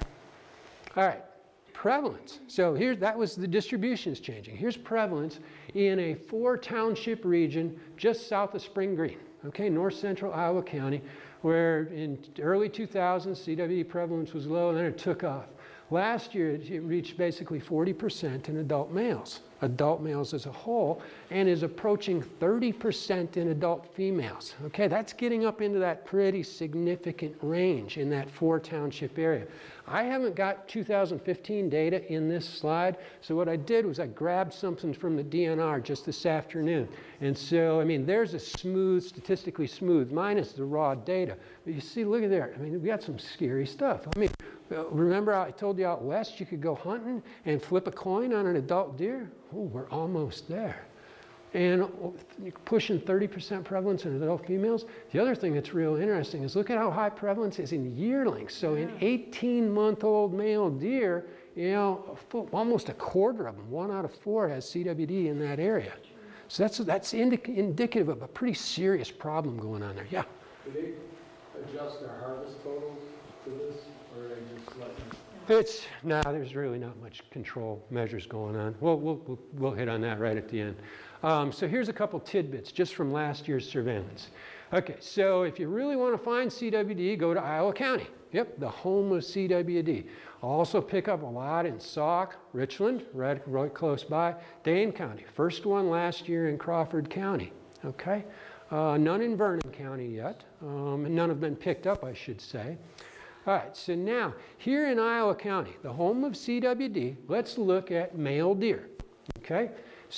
All right, prevalence. So here, that was the distribution is changing. Here's prevalence in a four township region just south of Spring Green, okay, north central Iowa County, where in early two thousands, C W D prevalence was low and then it took off. Last year, it reached basically forty percent in adult males, adult males as a whole, and is approaching thirty percent in adult females. Okay, that's getting up into that pretty significant range in that four township area. I haven't got two thousand fifteen data in this slide, so what I did was I grabbed something from the D N R just this afternoon. And so, I mean, there's a smooth, statistically smooth, minus the raw data. But you see, look at there. I mean, we got some scary stuff. I mean, remember I told you out west you could go hunting and flip a coin on an adult deer? Oh, we're almost there. And pushing thirty percent prevalence in adult females. The other thing that's real interesting is look at how high prevalence is in yearlings. So in eighteen-month-old male deer, you know, almost a quarter of them, one out of four has C W D in that area. So that's, that's indic indicative of a pretty serious problem going on there. Yeah? Do they adjust their harvest totals to this, or are they just letting them? It's, no, there's really not much control measures going on. We'll, we'll, we'll, we'll hit on that right at the end. Um, so here's a couple tidbits just from last year's surveillance. Okay, so if you really want to find C W D, go to Iowa County. Yep, the home of C W D. Also pick up a lot in Sauk, Richland, right, right close by, Dane County. First one last year in Crawford County, okay? Uh, none in Vernon County yet. Um, and none have been picked up, I should say. All right, so now, here in Iowa County, the home of C W D, let's look at male deer, okay?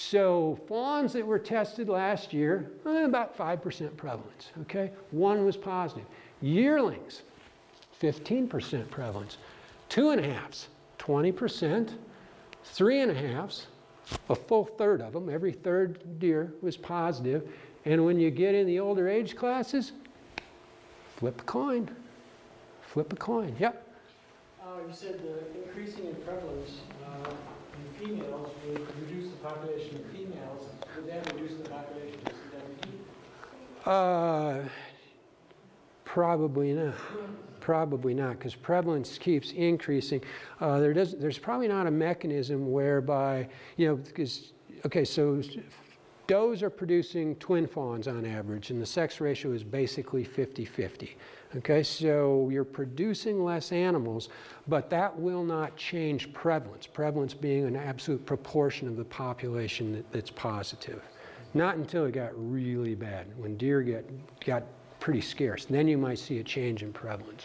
So fawns that were tested last year, eh, about five percent prevalence, okay? One was positive. Yearlings, fifteen percent prevalence. Two and a halves, twenty percent. Three and a halves, a full third of them, every third deer was positive. And when you get in the older age classes, flip a coin. Flip a coin, yep. Uh, you said the increasing in prevalence uh, in females would reduce the population of females. Would that reduce the population of C W D? Uh, probably not. Probably not, because prevalence keeps increasing. Uh, there does, there's probably not a mechanism whereby, you know, because, okay, so does are producing twin fawns on average, and the sex ratio is basically fifty fifty. Okay, so you're producing less animals, but that will not change prevalence. Prevalence being an absolute proportion of the population that, that's positive. Not until it got really bad, when deer get, got pretty scarce. Then you might see a change in prevalence.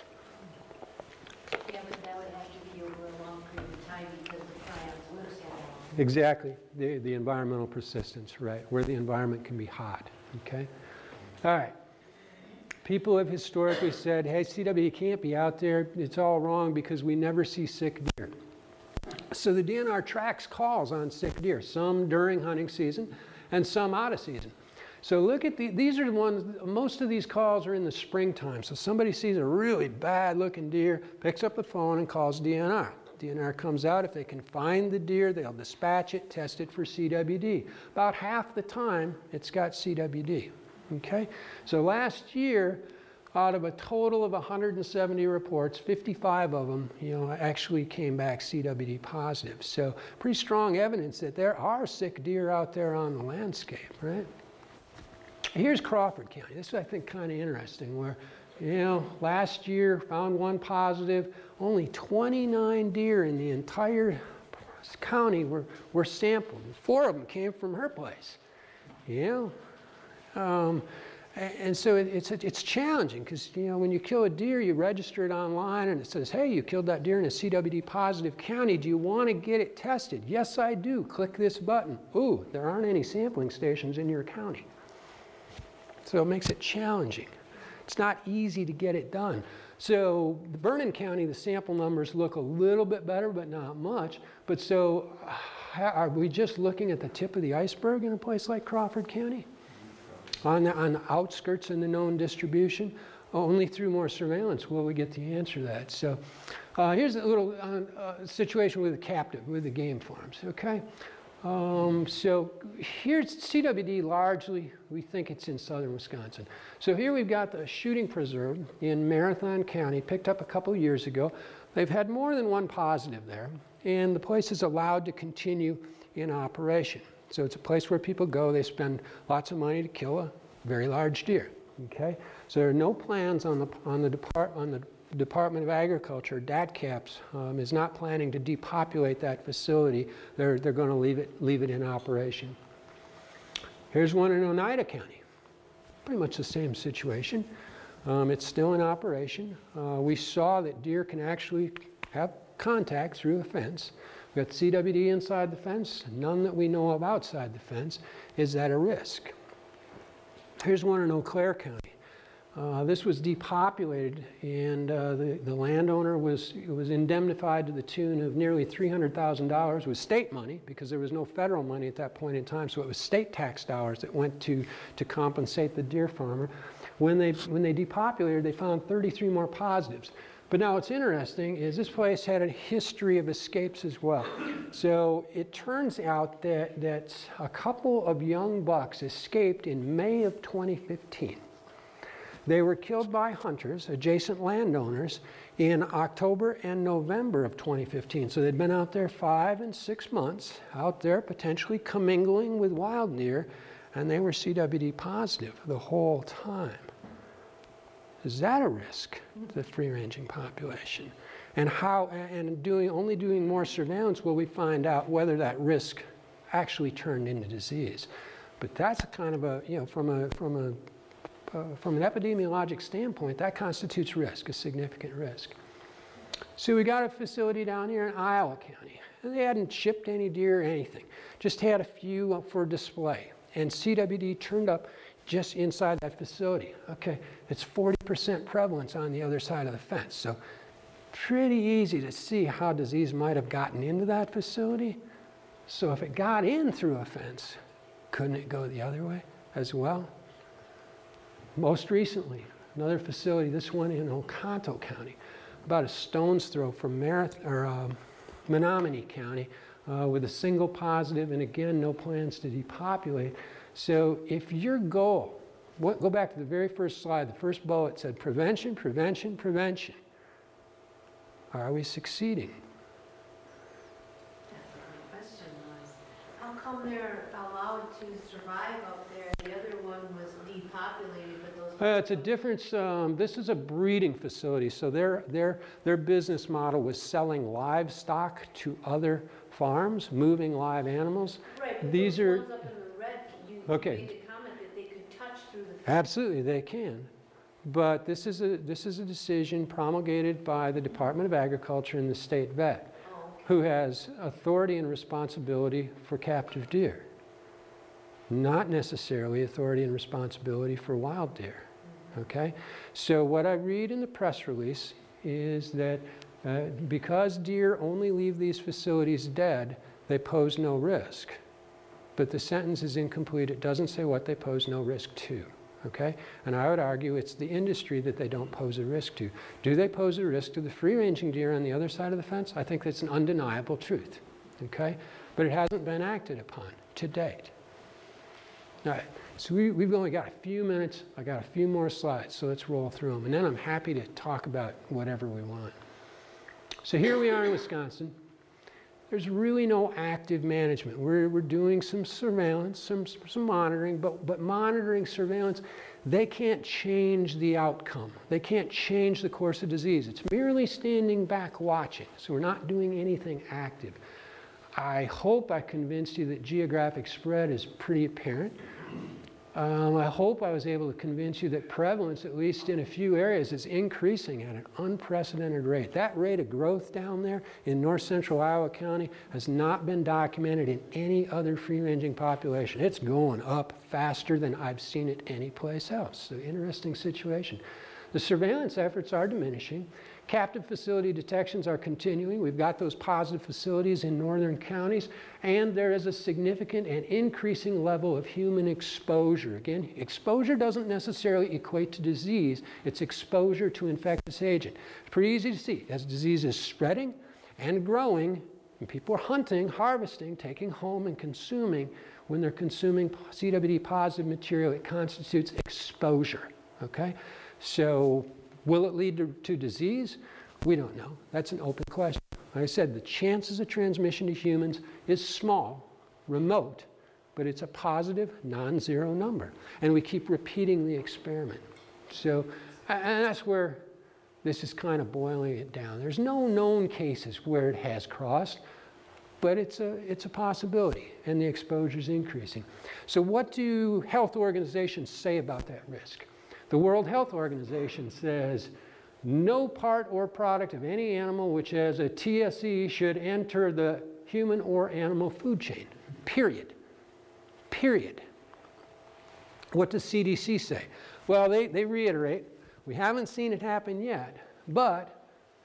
Yeah, but that would have to be over a long period of time because the prions live so long. Exactly, the, the environmental persistence, right, where the environment can be hot, okay? All right. People have historically said, hey, C W D can't be out there. It's all wrong because we never see sick deer. So the D N R tracks calls on sick deer, some during hunting season and some out of season. So look at the, these are the ones, most of these calls are in the springtime. So somebody sees a really bad looking deer, picks up the phone and calls D N R. D N R comes out. If they can find the deer, they'll dispatch it, test it for C W D. About half the time, it's got C W D. Okay, so last year, out of a total of one hundred seventy reports, fifty-five of them, you know, actually came back C W D positive. So pretty strong evidence that there are sick deer out there on the landscape, right? Here's Crawford County. This is, I think, kind of interesting, where, you know, last year found one positive. Only twenty-nine deer in the entire county were, were sampled. Four of them came from her place, you know. Um, and so it, it's, it's challenging because, you know, when you kill a deer, you register it online and it says, hey, you killed that deer in a C W D positive county. Do you want to get it tested? Yes, I do. Click this button. Ooh, there aren't any sampling stations in your county. So it makes it challenging. It's not easy to get it done. So Vernon County, the sample numbers look a little bit better, but not much. But so are we just looking at the tip of the iceberg in a place like Crawford County? On the, on the outskirts in the known distribution? only through more surveillance will we get the answer to that. So uh, here's a little uh, uh, situation with the captive, with the game farms, okay? Um, so here's C W D largely, we think it's in southern Wisconsin. So here we've got the shooting preserve in Marathon County, picked up a couple years ago. They've had more than one positive there, and the place is allowed to continue in operation. So it's a place where people go, they spend lots of money to kill a very large deer, okay? So there are no plans on the, on the, depart, on the Department of Agriculture, D A T CAPS, um, is not planning to depopulate that facility. They're, they're going to leave it, leave it in operation. Here's one in Oneida County. Pretty much the same situation. Um, it's still in operation. Uh, we saw that deer can actually have contact through a fence. We've got C W D inside the fence, none that we know of outside the fence. Is that a risk? Here's one in Eau Claire County. Uh, this was depopulated, and uh, the, the landowner was, was indemnified to the tune of nearly three hundred thousand dollars with state money, because there was no federal money at that point in time, so it was state tax dollars that went to, to compensate the deer farmer. When they, when they depopulated, they found thirty-three more positives. But now what's interesting is this place had a history of escapes as well. So it turns out that, that a couple of young bucks escaped in May of twenty fifteen. They were killed by hunters, adjacent landowners, in October and November of twenty fifteen. So they'd been out there five and six months, out there potentially commingling with wild deer, and they were C W D positive the whole time. Is that a risk to the free-ranging population? And how, and doing, only doing more surveillance will we find out whether that risk actually turned into disease. But that's a kind of a, you know, from a, from a Uh, from an epidemiologic standpoint, that constitutes risk, a significant risk. So we got a facility down here in Iowa County, and they hadn't shipped any deer or anything, just had a few up for display. And C W D turned up just inside that facility. Okay, it's forty percent prevalence on the other side of the fence. So pretty easy to see how disease might have gotten into that facility. So if it got in through a fence, couldn't it go the other way as well? Most recently, another facility, this one in Oconto County, about a stone's throw from Marath or, um, Menominee County, uh, with a single positive, and again, no plans to depopulate. So if your goal, what, go back to the very first slide, the first bullet said prevention, prevention, prevention. Are we succeeding? That's what my question was. How come they're allowed to survive up there? The other one was depopulated, but those... Uh, it's a difference. Um, this is a breeding facility, so their, their, their business model was selling livestock to other farms, moving live animals. Right, but These those are... ones up in the red, you Okay. made a comment that they could touch through the fence. Absolutely, they can. But this is a, this is a decision promulgated by the Department of Agriculture and the state vet, Oh, okay. who has authority and responsibility for captive deer, not necessarily authority and responsibility for wild deer. Okay? So what I read in the press release is that uh, because deer only leave these facilities dead, they pose no risk. But the sentence is incomplete. It doesn't say what they pose no risk to. Okay? And I would argue it's the industry that they don't pose a risk to. Do they pose a risk to the free-ranging deer on the other side of the fence? I think that's an undeniable truth. Okay? But it hasn't been acted upon to date. All right, so we, we've only got a few minutes. I got a few more slides, so let's roll through them. And then I'm happy to talk about whatever we want. So here we are in Wisconsin. There's really no active management. We're, we're doing some surveillance, some, some monitoring, but, but monitoring, surveillance, they can't change the outcome. They can't change the course of disease. It's merely standing back watching. So we're not doing anything active. I hope I convinced you that geographic spread is pretty apparent. Um, I hope I was able to convince you that prevalence, at least in a few areas, is increasing at an unprecedented rate. That rate of growth down there in north central Iowa County has not been documented in any other free-ranging population. It's going up faster than I've seen it anyplace else. So interesting situation. The surveillance efforts are diminishing. Captive facility detections are continuing. We've got those positive facilities in northern counties, and there is a significant and increasing level of human exposure. Again, exposure doesn't necessarily equate to disease. It's exposure to infectious agent. It's pretty easy to see. As disease is spreading and growing, and people are hunting, harvesting, taking home and consuming, when they're consuming C W D positive material, it constitutes exposure, okay? So will it lead to, to disease? We don't know. That's an open question. Like I said, the chances of transmission to humans is small, remote, but it's a positive, non-zero number. And we keep repeating the experiment. So, and that's where this is kind of boiling it down. There's no known cases where it has crossed, but it's a, it's a possibility, and the exposure is increasing. So what do health organizations say about that risk? The World Health Organization says no part or product of any animal which has a T S E should enter the human or animal food chain, period. Period. What does C D C say? Well, they, they reiterate, we haven't seen it happen yet, but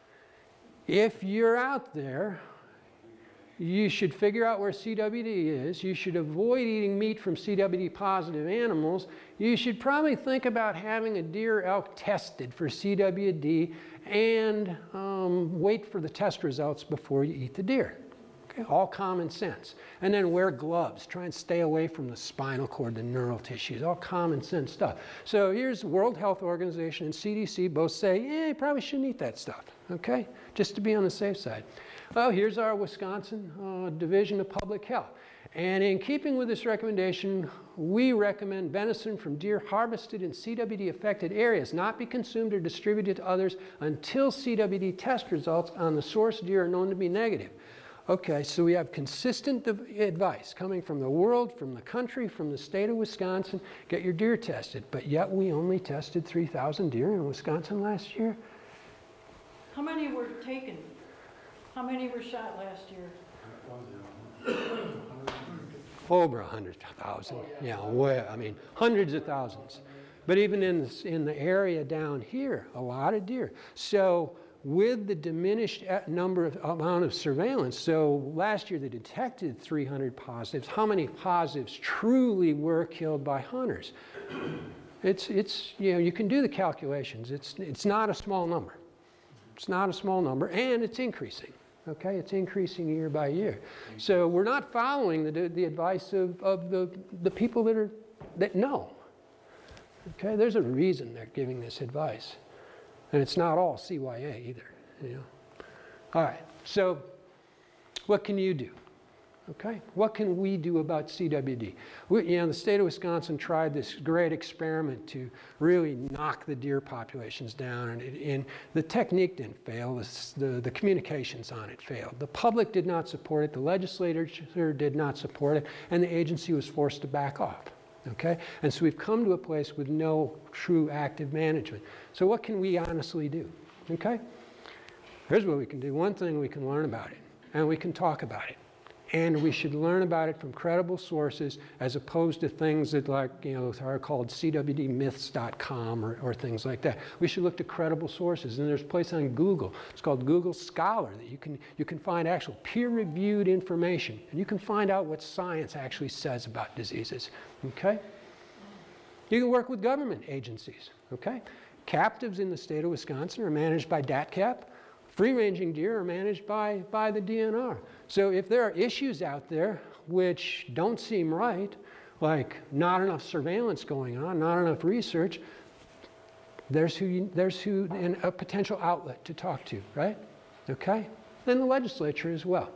if you're out there, you should figure out where C W D is. You should avoid eating meat from C W D positive animals. You should probably think about having a deer or elk tested for C W D and um, wait for the test results before you eat the deer. Okay, all common sense. And then wear gloves. Try and stay away from the spinal cord, the neural tissues, all common sense stuff. So here's the World Health Organization and C D C both say, yeah, you probably shouldn't eat that stuff, okay? Just to be on the safe side. Well, here's our Wisconsin uh, Division of Public Health. And in keeping with this recommendation, we recommend venison from deer harvested in C W D affected areas not be consumed or distributed to others until C W D test results on the source deer are known to be negative. Okay, so we have consistent advice coming from the world, from the country, from the state of Wisconsin, get your deer tested. But yet we only tested three thousand deer in Wisconsin last year. How many were taken? How many were shot last year? Over a hundred thousand. Yeah, well, I mean, hundreds of thousands. But even in the, in the area down here, a lot of deer. So with the diminished number of amount of surveillance, so last year they detected three hundred positives. How many positives truly were killed by hunters? It's, it's, you know, you can do the calculations. It's, it's not a small number. It's not a small number, and it's increasing. Okay, it's increasing year by year. So we're not following the, the advice of, of the, the people that, are, that know. Okay, there's a reason they're giving this advice. And it's not all C Y A either. You know? All right, so what can you do? Okay, what can we do about C W D? We, you know, the state of Wisconsin tried this great experiment to really knock the deer populations down, and, it, and the technique didn't fail. The, the, the communications on it failed. The public did not support it. The legislature did not support it, and the agency was forced to back off. Okay, and so we've come to a place with no true active management. So what can we honestly do? Okay, here's what we can do. One thing, we can learn about it, and we can talk about it. And we should learn about it from credible sources as opposed to things that, like, you know, are called C W D myths dot com or, or things like that. We should look to credible sources. And there's a place on Google. It's called Google Scholar that you can, you can find actual peer-reviewed information. And you can find out what science actually says about diseases. Okay? You can work with government agencies. Okay? Captives in the state of Wisconsin are managed by D A T CAP. Free-ranging deer are managed by, by the D N R. So if there are issues out there which don't seem right, like not enough surveillance going on, not enough research, there's who, you, there's who in a potential outlet to talk to, right? Okay? Then the legislature as well.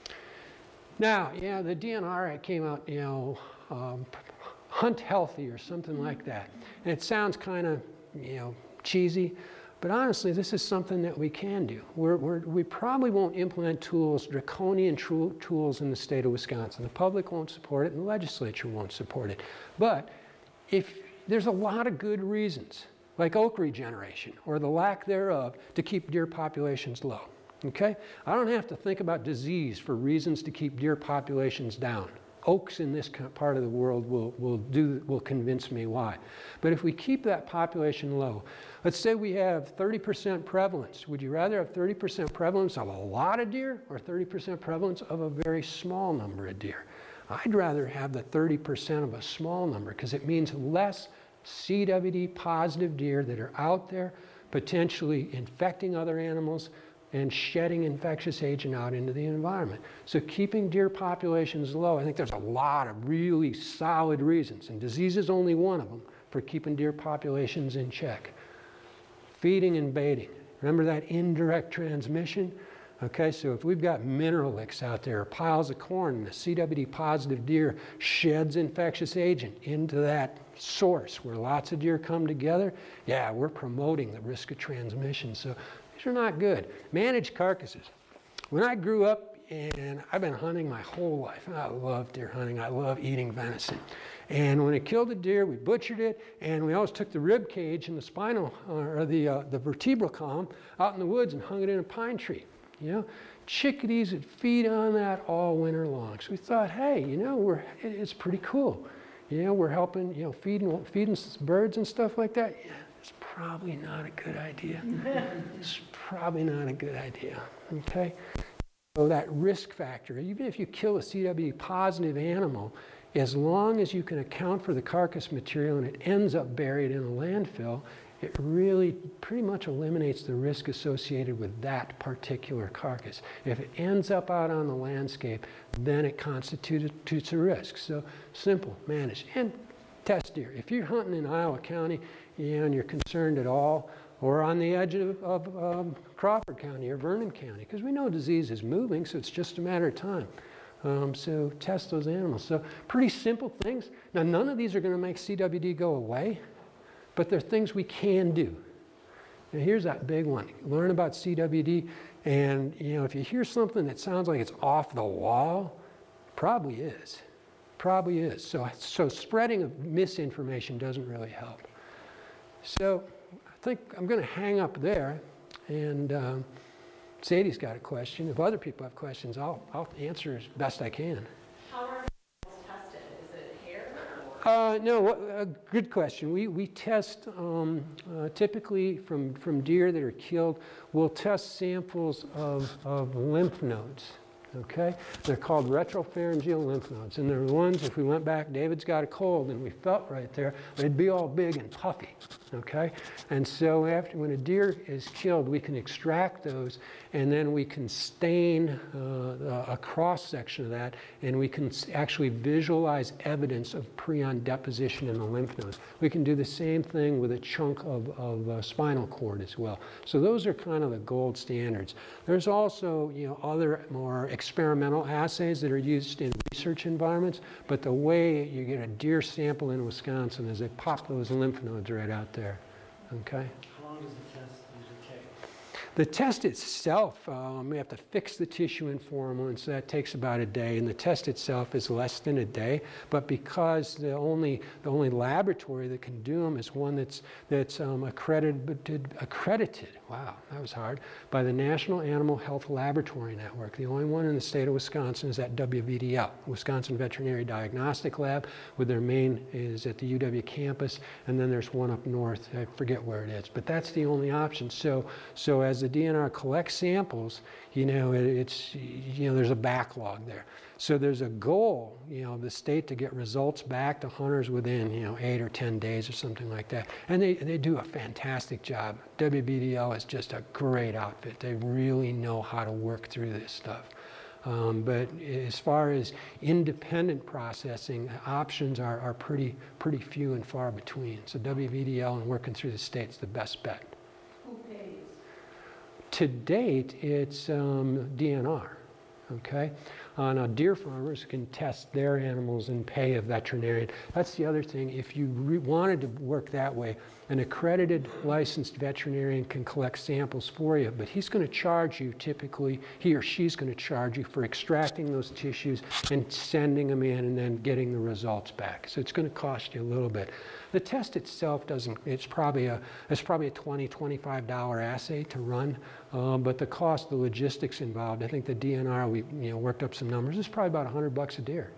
Now, yeah, the D N R came out, you know, um, hunt healthy or something like that. And it sounds kind of, you know, cheesy. But honestly, this is something that we can do. We're, we're, we probably won't implement tools, draconian tools in the state of Wisconsin. The public won't support it, and the legislature won't support it. But if there's a lot of good reasons, like oak regeneration, or the lack thereof, to keep deer populations low. Okay? I don't have to think about disease for reasons to keep deer populations down. oaks in this part of the world will, will, do, will convince me why. But if we keep that population low, let's say we have thirty percent prevalence. Would you rather have thirty percent prevalence of a lot of deer or thirty percent prevalence of a very small number of deer? I'd rather have the thirty percent of a small number because it means less C W D positive deer that are out there potentially infecting other animals and shedding infectious agent out into the environment. So keeping deer populations low, I think there's a lot of really solid reasons, and disease is only one of them, for keeping deer populations in check. Feeding and baiting. Remember that indirect transmission? Okay, so if we've got mineral licks out there, or piles of corn, and the C W D positive deer sheds infectious agent into that source where lots of deer come together, yeah, we're promoting the risk of transmission. So these are not good. Managed carcasses. When I grew up, and I've been hunting my whole life, and I love deer hunting, I love eating venison. And when it killed a deer, we butchered it, and we always took the rib cage and the spinal, or the, uh, the vertebral column out in the woods and hung it in a pine tree. You know, chickadees would feed on that all winter long. So we thought, hey, you know, we're, it's pretty cool. You know, we're helping, you know, feeding, feeding birds and stuff like that. Yeah, it's probably not a good idea. It's probably not a good idea, okay? So that risk factor, even if you kill a C W D positive animal, as long as you can account for the carcass material and it ends up buried in a landfill, it really pretty much eliminates the risk associated with that particular carcass. If it ends up out on the landscape, then it constitutes a risk. So simple, manage, and test deer. If you're hunting in Iowa County, you know, and you're concerned at all, or on the edge of, of um, Crawford County or Vernon County, because we know disease is moving, so it's just a matter of time. Um, so test those animals. So pretty simple things. Now, none of these are going to make C W D go away, but they're things we can do. Now, here's that big one. Learn about C W D, and you know, if you hear something that sounds like it's off the wall, probably is. Probably is. So, so spreading of misinformation doesn't really help. So I think I'm going to hang up there, and um, Sadie's got a question. If other people have questions, I'll, I'll answer as best I can. How are animals tested? Is it hair? Uh, no, a good question. We, we test um, uh, typically from, from deer that are killed, we'll test samples of, of lymph nodes. Okay? They're called retropharyngeal lymph nodes. And they're the ones, if we went back, David's got a cold and we felt right there, they'd be all big and puffy. Okay? And so after, when a deer is killed, we can extract those and then we can stain uh, a cross section of that, and we can actually visualize evidence of prion deposition in the lymph nodes. We can do the same thing with a chunk of, of uh, spinal cord as well. So those are kind of the gold standards. There's also, you know, other more experimental assays that are used in research environments, but the way you get a deer sample in Wisconsin is they pop those lymph nodes right out there. Okay? How long does the test usually take? The test itself, um, we have to fix the tissue in formalin, so that takes about a day, and the test itself is less than a day. But because the only the only laboratory that can do them is one that's that's um, accredited accredited. Wow, that was hard. By the National Animal Health Laboratory Network. The only one in the state of Wisconsin is at W V D L, Wisconsin Veterinary Diagnostic Lab, with their main is at the U W campus, and then there's one up north. I forget where it is, but that's the only option. So so as the D N R collects samples, you know, it, it's, you know, there's a backlog there. So there's a goal, you know, of the state to get results back to hunters within, you know, eight or ten days or something like that. And they, they do a fantastic job. W V D L is just a great outfit. They really know how to work through this stuff. Um, but as far as independent processing, options are, are pretty, pretty few and far between. So W V D L and working through the state's the best bet. Who pays? To date, it's um, D N R, okay? On uh, deer farmers can test their animals and pay a veterinarian. That's the other thing. If you re wanted to work that way, an accredited licensed veterinarian can collect samples for you, but he's going to charge you typically, he or she's going to charge you for extracting those tissues and sending them in and then getting the results back. So it's going to cost you a little bit. The test itself doesn't, it's probably a, it's probably a twenty, twenty-five dollar assay to run, um, but the cost, the logistics involved, I think the D N R, we you know, worked up some numbers, it's probably about a hundred bucks a deer.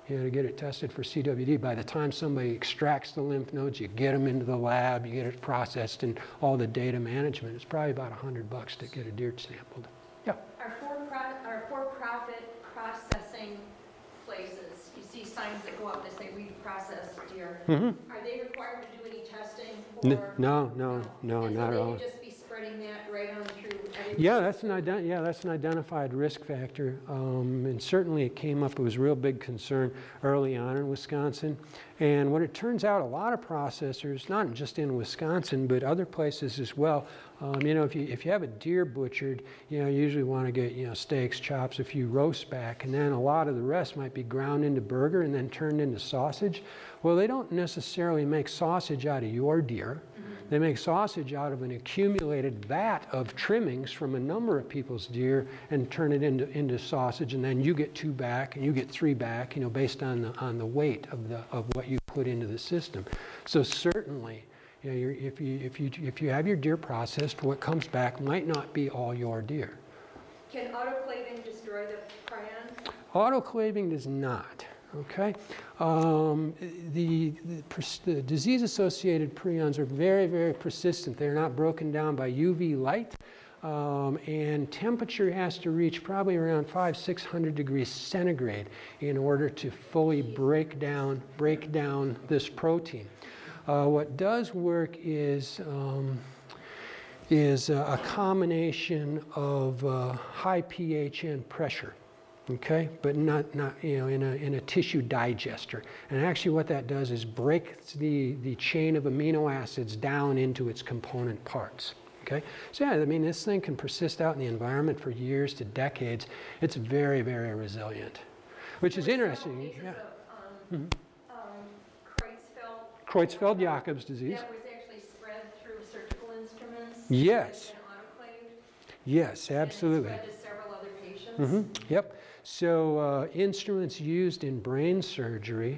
you know, to get it tested for C W D. By the time somebody extracts the lymph nodes, you get them into the lab, you get it processed, and all the data management. It's probably about a hundred bucks to get a deer sampled. Yeah. Our for-profit, our for-profit processing places, you see signs that go up that say we process deer. Mm-hmm. Are they required to do any testing N for? no, no, no, And so not at they all. would just be spreading that right on through every. Yeah, that's an ident yeah, that's an identified risk factor, um, and certainly it came up. It was a real big concern early on in Wisconsin. And what it turns out, a lot of processors, not just in Wisconsin, but other places as well. Um, you know, if you if you have a deer butchered, you know, you usually want to get you know steaks, chops, a few roast back, and then a lot of the rest might be ground into burger and then turned into sausage. Well, they don't necessarily make sausage out of your deer. They make sausage out of an accumulated vat of trimmings from a number of people's deer and turn it into, into sausage, and then you get two back and you get three back, you know, based on the, on the weight of, the, of what you put into the system. So certainly, you know, you're, if, you, if, you, if you have your deer processed, what comes back might not be all your deer. Can autoclaving destroy the prion? Autoclaving does not. Okay, um, the, the, the disease-associated prions are very, very persistent. They're not broken down by U V light, um, and temperature has to reach probably around five, six hundred degrees centigrade in order to fully break down, break down this protein. Uh, what does work is um, is a combination of uh, high pH and pressure. Okay, but not, not you know, in a, in a tissue digester. And actually what that does is break the, the chain of amino acids down into its component parts. Okay, so yeah, I mean, this thing can persist out in the environment for years to decades. It's very, very resilient, which is interesting. Yeah. Of, um, Mm-hmm. um, Creutzfeldt Jacobs disease. That was actually spread through surgical instruments? Yes. And autoclaved? Yes, absolutely. And it spread to several other patients? Mm-hmm. Yep. So uh, instruments used in brain surgery,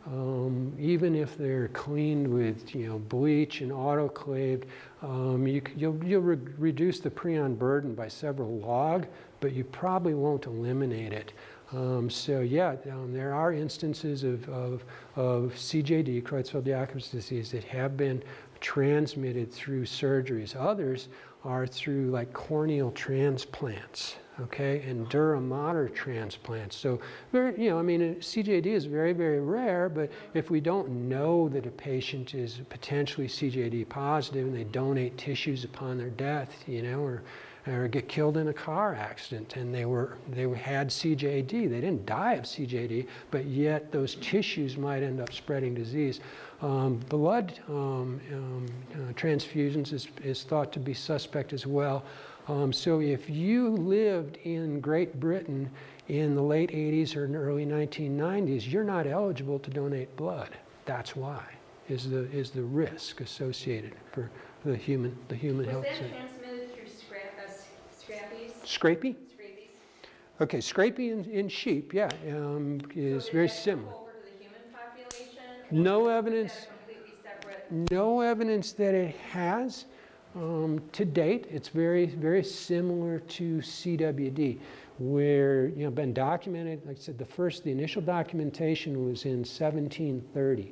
um, even if they're cleaned with you know bleach and autoclaved, um, you, you'll, you'll re reduce the prion burden by several log, but you probably won't eliminate it. Um, so yeah, um, there are instances of, of, of C J D, Creutzfeldt-Jacobs disease, that have been transmitted through surgeries. Others are through like corneal transplants. Okay, and dura mater transplants. So, very, you know, I mean, C J D is very, very rare, but if we don't know that a patient is potentially C J D positive and they donate tissues upon their death, you know, or, or get killed in a car accident and they were they had C J D, they didn't die of C J D, but yet those tissues might end up spreading disease. Um, blood um, um, uh, transfusions is, is thought to be suspect as well. Um, so if you lived in Great Britain in the late eighties or in the early nineteen nineties, you're not eligible to donate blood. That's why, is the, is the risk associated for the human, the human health. Was that transmitted through scrap, uh, scrappies? Scrapie? Scrapies? Okay, scrapie in, in sheep, yeah, um, is so very did that similar. Go over to the human population? No Or evidence. is that a completely separate? No evidence that it has. Um, to date, it's very, very similar to C W D, where, you know, been documented, like I said, the first, the initial documentation was in seventeen thirty,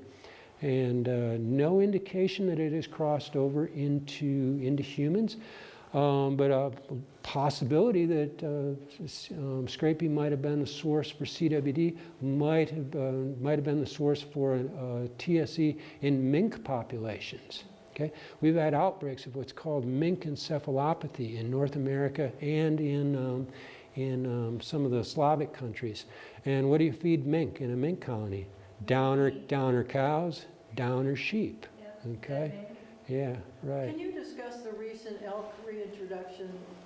and uh, no indication that it has crossed over into, into humans, um, but a possibility that uh, um, scrapie might have been the source for C W D, might have, uh, might have been the source for uh, T S E in mink populations. Okay? We've had outbreaks of what's called mink encephalopathy in North America and in, um, in um, some of the Slavic countries. And what do you feed mink in a mink colony? Downer, downer cows, downer sheep. Okay? Yeah, right. Can you discuss the recent elk reintroduction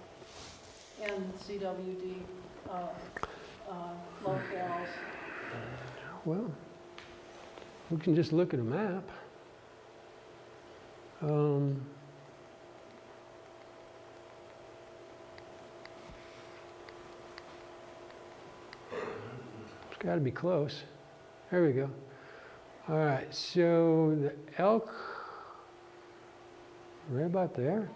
and C W D uh, uh, locales? Well, we can just look at a map. Um, it's got to be close. There we go. All right, so the elk, right about there.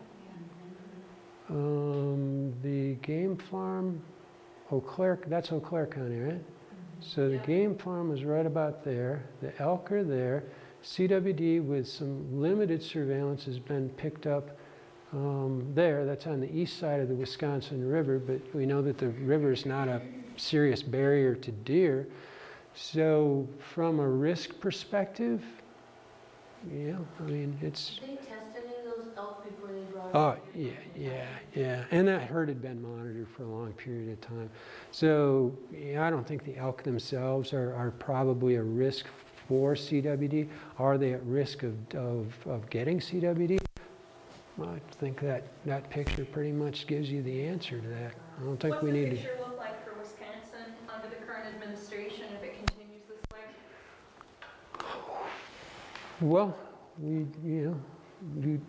Um, the game farm, Eau Claire, that's Eau Claire County, right? So the game farm is right about there. The elk are there. C W D with some limited surveillance has been picked up um, there. That's on the east side of the Wisconsin River, but we know that the river is not a serious barrier to deer. So from a risk perspective, yeah, I mean, it's... Did they test any of those elk before they brought Oh, them? yeah, yeah, yeah. And that herd had been monitored for a long period of time. So yeah, I don't think the elk themselves are, are probably a risk for C W D. Are they at risk of, of, of getting C W D? Well, I think that, that picture pretty much gives you the answer to that. I don't think What's we the need to... picture look like for Wisconsin under the current administration if it continues this way? Well, we, you know, we,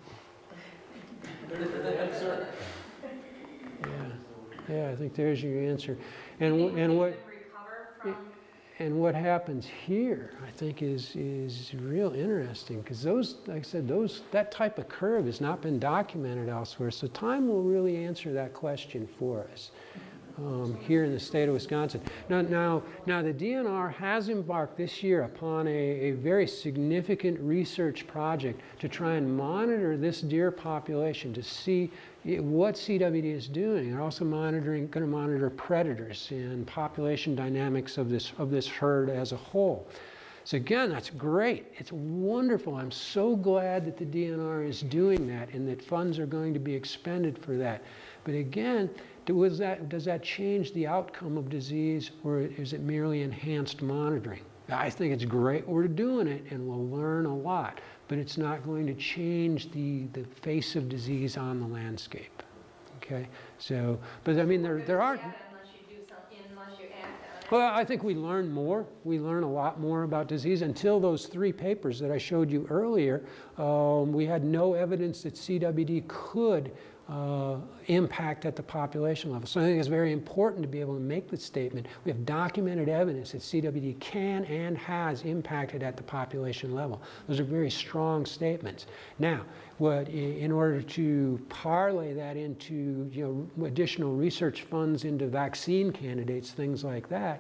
yeah, yeah, I think there's your answer. And, Do you think and we what... can recover from And what happens here, I think, is is real interesting because those, like I said, those that type of curve has not been documented elsewhere. So time will really answer that question for us um, here in the state of Wisconsin. Now, now, now, the D N R has embarked this year upon a, a very significant research project to try and monitor this deer population to see what C W D is doing. They're also monitoring, going to monitor predators and population dynamics of this of this herd as a whole. So again, that's great. It's wonderful. I'm so glad that the D N R is doing that and that funds are going to be expended for that. But again, does that does that change the outcome of disease, or is it merely enhanced monitoring? I think it's great we're doing it, and we'll learn a lot. But it's not going to change the, the face of disease on the landscape. Okay, so, but I mean, there, there are... Unless you do something, unless you act on it. Well, I think we learn more. We learn a lot more about disease. Until those three papers that I showed you earlier, um, we had no evidence that C W D could uh, impact at the population level. So I think it's very important to be able to make the statement. We have documented evidence that C W D can and has impacted at the population level. Those are very strong statements. Now, what, in order to parlay that into, you know, additional research funds into vaccine candidates, things like that,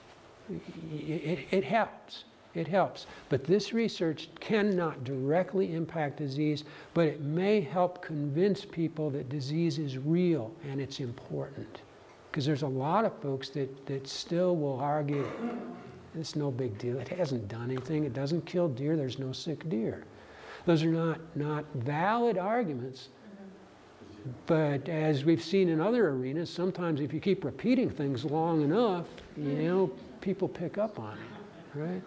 it, it helps. It helps. But this research cannot directly impact disease, but it may help convince people that disease is real and it's important. Because there's a lot of folks that, that still will argue, it's no big deal. It hasn't done anything. It doesn't kill deer. There's no sick deer. Those are not, not valid arguments. But as we've seen in other arenas, sometimes if you keep repeating things long enough, you know, people pick up on it, right?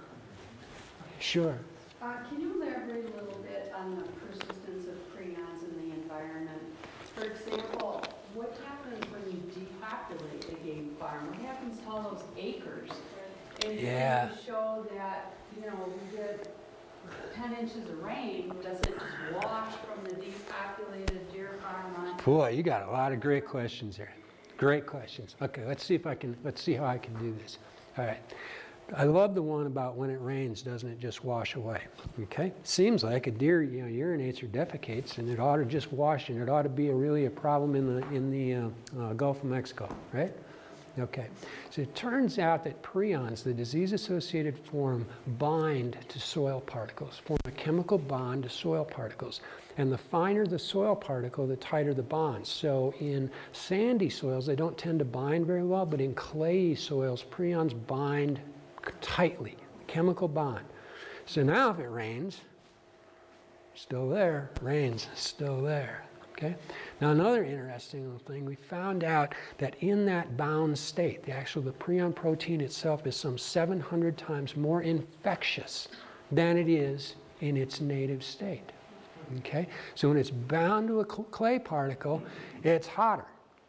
Sure. Uh, can you elaborate a little bit on the persistence of prions in the environment? For example, what happens when you depopulate a game farm? What happens to all those acres? And Yeah. you show that, you know, we get ten inches of rain, does it just wash from the depopulated deer farm on? Boy, you got a lot of great questions there. Great questions. Okay, let's see if I can, let's see how I can do this. All right. I love the one about when it rains, doesn't it just wash away? Okay? Seems like a deer, you know, urinates or defecates, and it ought to just wash, and it ought to be a, really a problem in the, in the uh, uh, Gulf of Mexico, right? Okay. So it turns out that prions, the disease-associated form, bind to soil particles, form a chemical bond to soil particles. And the finer the soil particle, the tighter the bond. So in sandy soils, they don't tend to bind very well, but in clayey soils, prions bind tightly, chemical bond. So now if it rains, still there, rains, still there, okay? Now another interesting little thing, we found out that in that bound state, the actual, the prion protein itself is some seven hundred times more infectious than it is in its native state, okay? So when it's bound to a clay particle, it's hotter.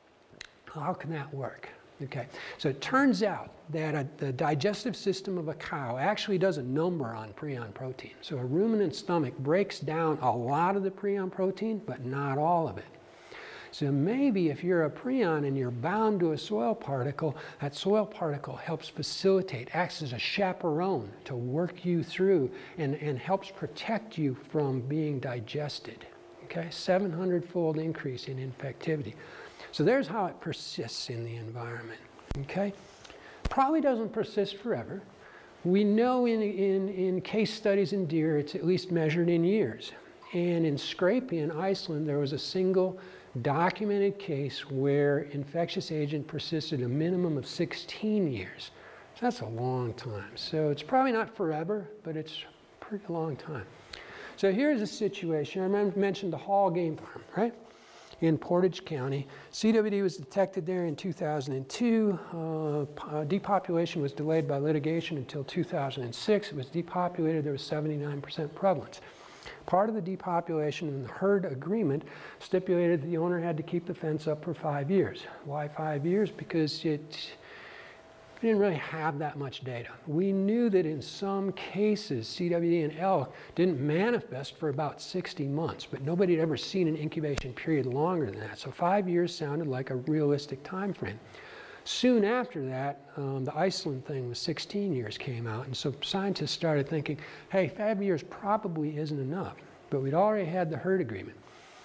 How can that work? Okay, so it turns out that a, the digestive system of a cow actually does a number on prion protein. So a ruminant stomach breaks down a lot of the prion protein, but not all of it. So maybe if you're a prion and you're bound to a soil particle, that soil particle helps facilitate, acts as a chaperone to work you through and, and helps protect you from being digested. Okay, seven hundred fold increase in infectivity. So there's how it persists in the environment, okay? Probably doesn't persist forever. We know in, in, in case studies in deer, it's at least measured in years. And in Scrapie in Iceland, there was a single documented case where infectious agent persisted a minimum of sixteen years. So that's a long time. So it's probably not forever, but it's a pretty long time. So here's a situation. I mentioned the Hall Game Farm, right? In Portage County. C W D was detected there in two thousand two. Uh, depopulation was delayed by litigation until two thousand six. It was depopulated. There was seventy-nine percent prevalence. Part of the depopulation in the herd agreement stipulated the owner had to keep the fence up for five years. Why five years? Because it we didn't really have that much data. We knew that in some cases, C W D and elk didn't manifest for about sixty months, but nobody had ever seen an incubation period longer than that. So five years sounded like a realistic time frame. Soon after that, um, the Iceland thing was sixteen years came out, and so scientists started thinking, hey, five years probably isn't enough, but we'd already had the herd agreement.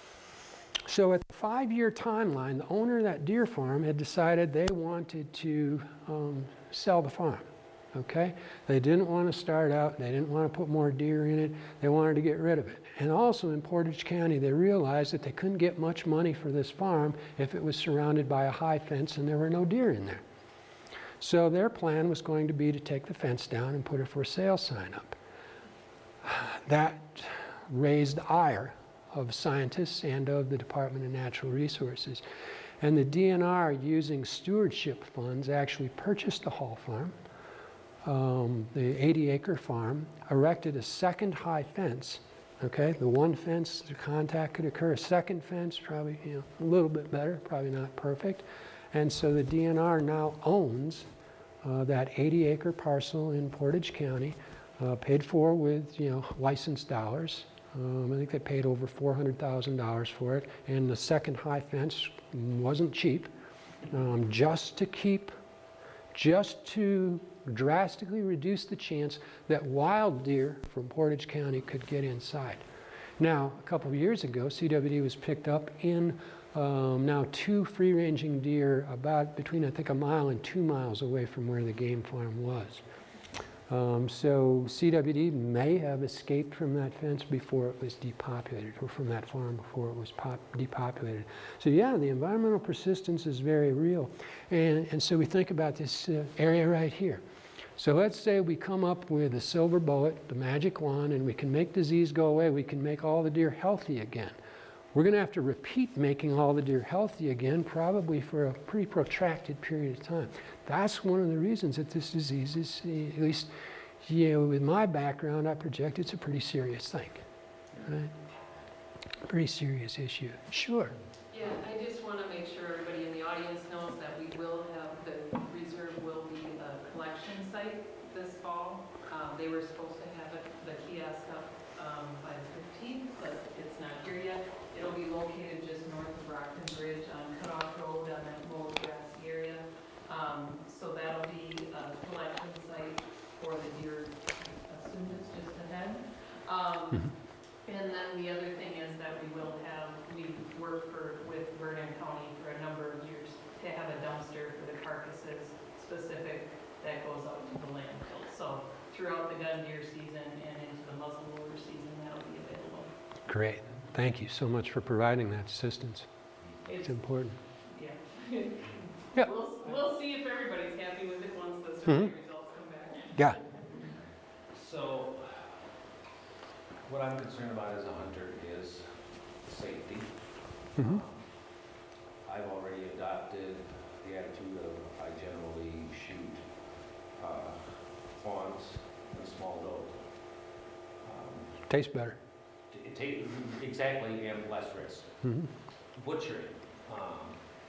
So at the five-year timeline, the owner of that deer farm had decided they wanted to um, sell the farm, okay? They didn't want to start out, they didn't want to put more deer in it, they wanted to get rid of it. And also in Portage County, they realized that they couldn't get much money for this farm if it was surrounded by a high fence and there were no deer in there. So their plan was going to be to take the fence down and put a for sale sign up. That raised ire of scientists and of the Department of Natural Resources. And the D N R, using stewardship funds, actually purchased the Hall Farm, um, the eighty acre farm, erected a second high fence. Okay, the one fence, the contact could occur. A second fence, probably, you know, a little bit better, probably not perfect. And so the D N R now owns uh, that eighty acre parcel in Portage County, uh, paid for with, you know, licensed dollars. Um, I think they paid over four hundred thousand dollars for it. And the second high fence wasn't cheap, um, just to keep, just to drastically reduce the chance that wild deer from Portage County could get inside. Now, a couple of years ago, C W D was picked up in um, now two free-ranging deer about between, I think, a mile and two miles away from where the game farm was. Um, so C W D may have escaped from that fence before it was depopulated, or from that farm before it was pop depopulated. So yeah, the environmental persistence is very real. And, and so we think about this uh, area right here. So let's say we come up with a silver bullet, the magic wand, and we can make disease go away. We can make all the deer healthy again. We're going to have to repeat making all the deer healthy again, probably for a pretty protracted period of time. That's one of the reasons that this disease is, at least, you know, with my background, I project it's a pretty serious thing, right? Pretty serious issue. Sure. Yeah, I just want to make sure everybody in the audience knows that we will have, the reserve will be a collection site this fall. Um, they were supposed to have it, the kiosk up um, by the fifteenth, but it's not here yet. It'll be located just north of Rockton Bridge on Cutoff Road on that mowed grassy area. Um, so that'll be a collection site for the deer. Assume it's just ahead. Um, Mm-hmm. And then the other thing is that we will have, we work for, with Vernon County for a number of years to have a dumpster for the carcasses specific that goes out to the landfill. So throughout the gun deer season and into the muzzleloader season, that'll be available. Great. Thank you so much for providing that assistance. It's, it's important. Yeah. Yeah. We'll, we'll see if everybody's happy with it once the survey Mm-hmm. results come back. Yeah. So, what I'm concerned about as a hunter is safety. Mm-hmm. Um, I've already adopted the attitude of I generally shoot uh, fawns and small doe. Um, Tastes better. It take, exactly, and less risk. Mm-hmm. Butchering. Um,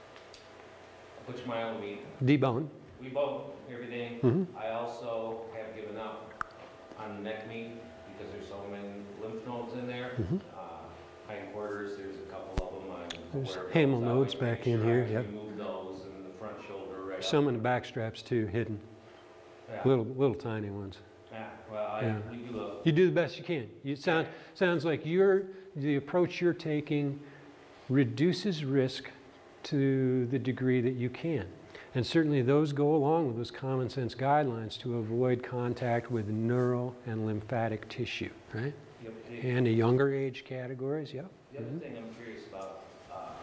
I butcher my own meat. Debone. We bone everything. Mm-hmm. I also have given up on neck meat because there's so many lymph nodes in there. Mm-hmm. Uh, hindquarters, there's a couple of them. I'm There's aware of hamel those. I nodes always make back in sure here, I yep. remove those and the front shoulder right Some up. in the back straps too, hidden. Yeah. Little, little tiny ones. Yeah, well, I, Yeah. we do a, You do the best you can. You sound sounds like you're the approach you're taking reduces risk to the degree that you can. And certainly those go along with those common sense guidelines to avoid contact with neural and lymphatic tissue, right? Yep. And the younger age categories, yep. The other Mhm. thing I'm curious about, uh,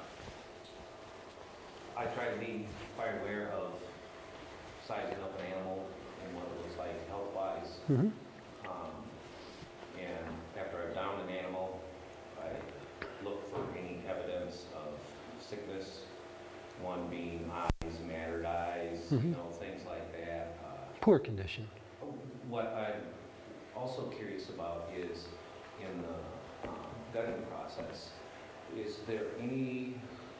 I try to be quite aware of sizing up an animal and what it looks like health-wise. Mhm. Um, and after I've downed an animal, I look for any evidence of sickness, one being eyes, matted eyes, Mhm. you know, things like that. Uh, Poor condition. What I'm also curious about is in the um, gutting process, is there any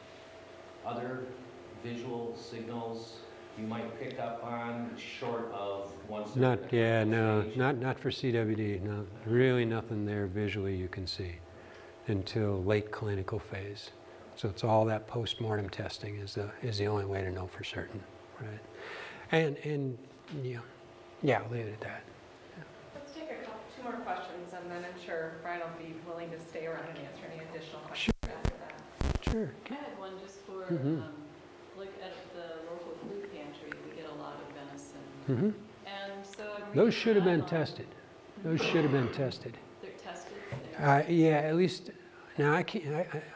other visual signals you might pick up on short of once they're Not, at the yeah, clinical no, stage? not, not for C W D, no, really nothing there visually you can see until late clinical phase. So it's all that post-mortem testing is the, is the only way to know for certain, right? And, and, yeah, yeah, I'll leave it at that. Let's take a couple, two more questions, and then I'm sure Bryan will be willing to stay around and answer any additional questions after that. Sure. I had one just for, Mhm. um, like at the local food pantry, we get a lot of venison. Mhm. And so I'm reading Those should have been online. tested. Those should have been tested. They're tested? They're- Uh, yeah, at least, now I can't, I, I,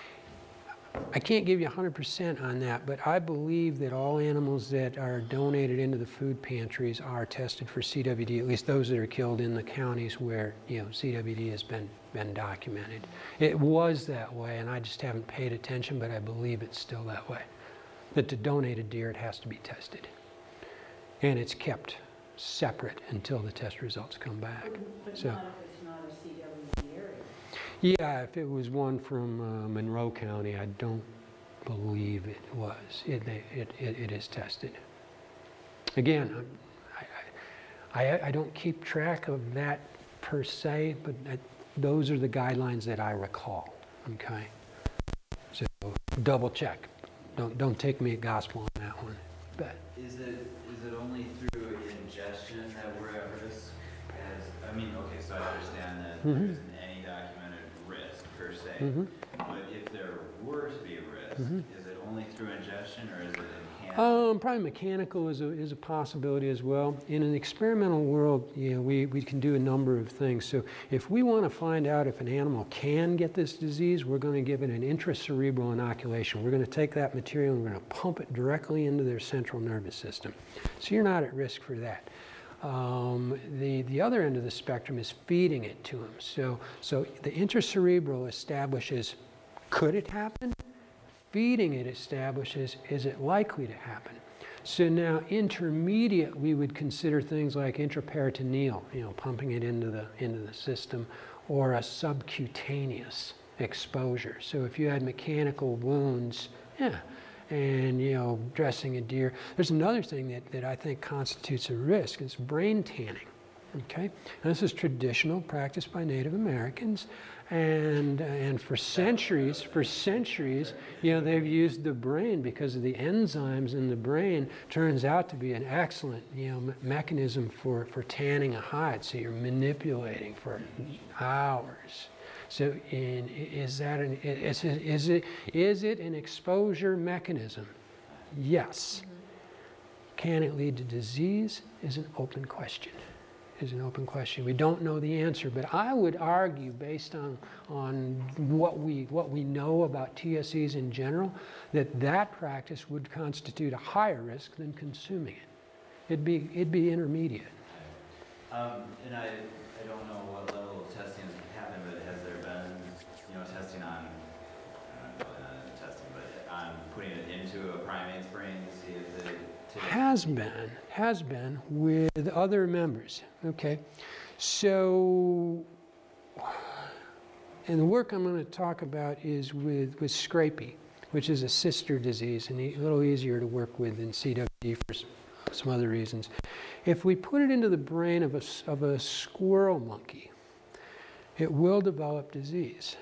I can't give you one hundred percent on that, but I believe that all animals that are donated into the food pantries are tested for C W D, at least those that are killed in the counties where, you know, C W D has been, been documented. It was that way, and I just haven't paid attention, but I believe it's still that way. That the donated deer, it has to be tested. And it's kept separate until the test results come back. But So. not if it's not a C W D area. Yeah, if it was one from uh, Monroe County, I don't believe it was. It, they, it, it, it is tested. Again, I'm, I, I, I don't keep track of that per se, but I, those are the guidelines that I recall, okay? So double check. Don't, don't take me at gospel on that one. But Is it, is it only through ingestion that we're at risk? As, I mean, okay, so I understand that Mhm. there isn't any documented risk per se, Mhm. but if there were to be a risk, Mhm. is it only through ingestion or is it enhanced? Um, probably mechanical is a, is a possibility as well. In an experimental world, you know, we, we can do a number of things. So if we want to find out if an animal can get this disease, we're going to give it an intracerebral inoculation. We're going to take that material and we're going to pump it directly into their central nervous system. So you're not at risk for that. Um, the, the other end of the spectrum is feeding it to them. So, so the intracerebral establishes, could it happen? Feeding it establishes, is it likely to happen? So now intermediate, we would consider things like intraperitoneal, you know, pumping it into the, into the system, or a subcutaneous exposure. So if you had mechanical wounds, yeah, and, you know, dressing a deer. There's another thing that, that I think constitutes a risk, it's brain tanning, okay? And this is traditional practice by Native Americans. And, and for centuries, for centuries, you know, they've used the brain because of the enzymes in the brain turns out to be an excellent, you know, me mechanism for, for tanning a hide. So you're manipulating for hours. So in, is that an, is it, is it, is it an exposure mechanism? Yes. Can it lead to disease is an open question. Is an open question. We don't know the answer, but I would argue, based on on what we what we know about T S Es in general, that that practice would constitute a higher risk than consuming it. It'd be it'd be intermediate. Um, and I, I don't know what level of testing has happened, but has there been, you know, testing on, I don't know, not testing, but on putting it into a primate's brain to see if it Has been, has been with other members, okay? So, and the work I'm going to talk about is with, with scrapie, which is a sister disease and a little easier to work with than C W D for some other reasons. If we put it into the brain of a, of a squirrel monkey, it will develop disease.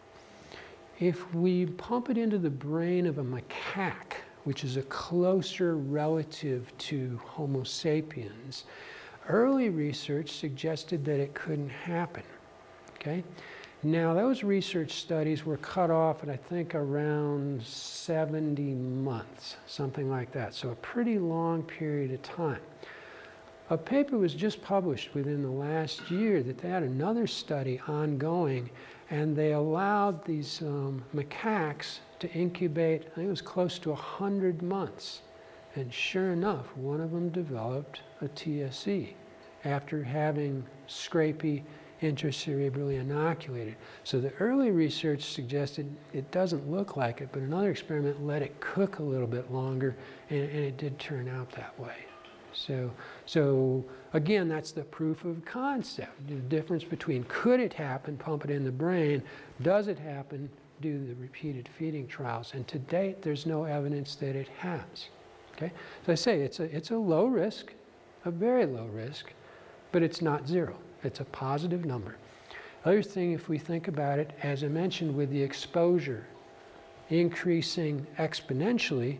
If we pump it into the brain of a macaque, which is a closer relative to Homo sapiens, early research suggested that it couldn't happen, okay? Now, those research studies were cut off at, I think, around seventy months, something like that. So a pretty long period of time. A paper was just published within the last year that they had another study ongoing, and they allowed these um, macaques to incubate, I think it was close to one hundred months. And sure enough, one of them developed a T S E after having scrapie intracerebrally inoculated. So the early research suggested it doesn't look like it, but another experiment let it cook a little bit longer, and, and it did turn out that way. So, so again, that's the proof of concept. The difference between could it happen, pump it in the brain, does it happen, do the repeated feeding trials. And to date, there's no evidence that it has. Okay? So I say it's a, it's a low risk, a very low risk, but it's not zero. It's a positive number. Other thing, if we think about it, as I mentioned, with the exposure increasing exponentially,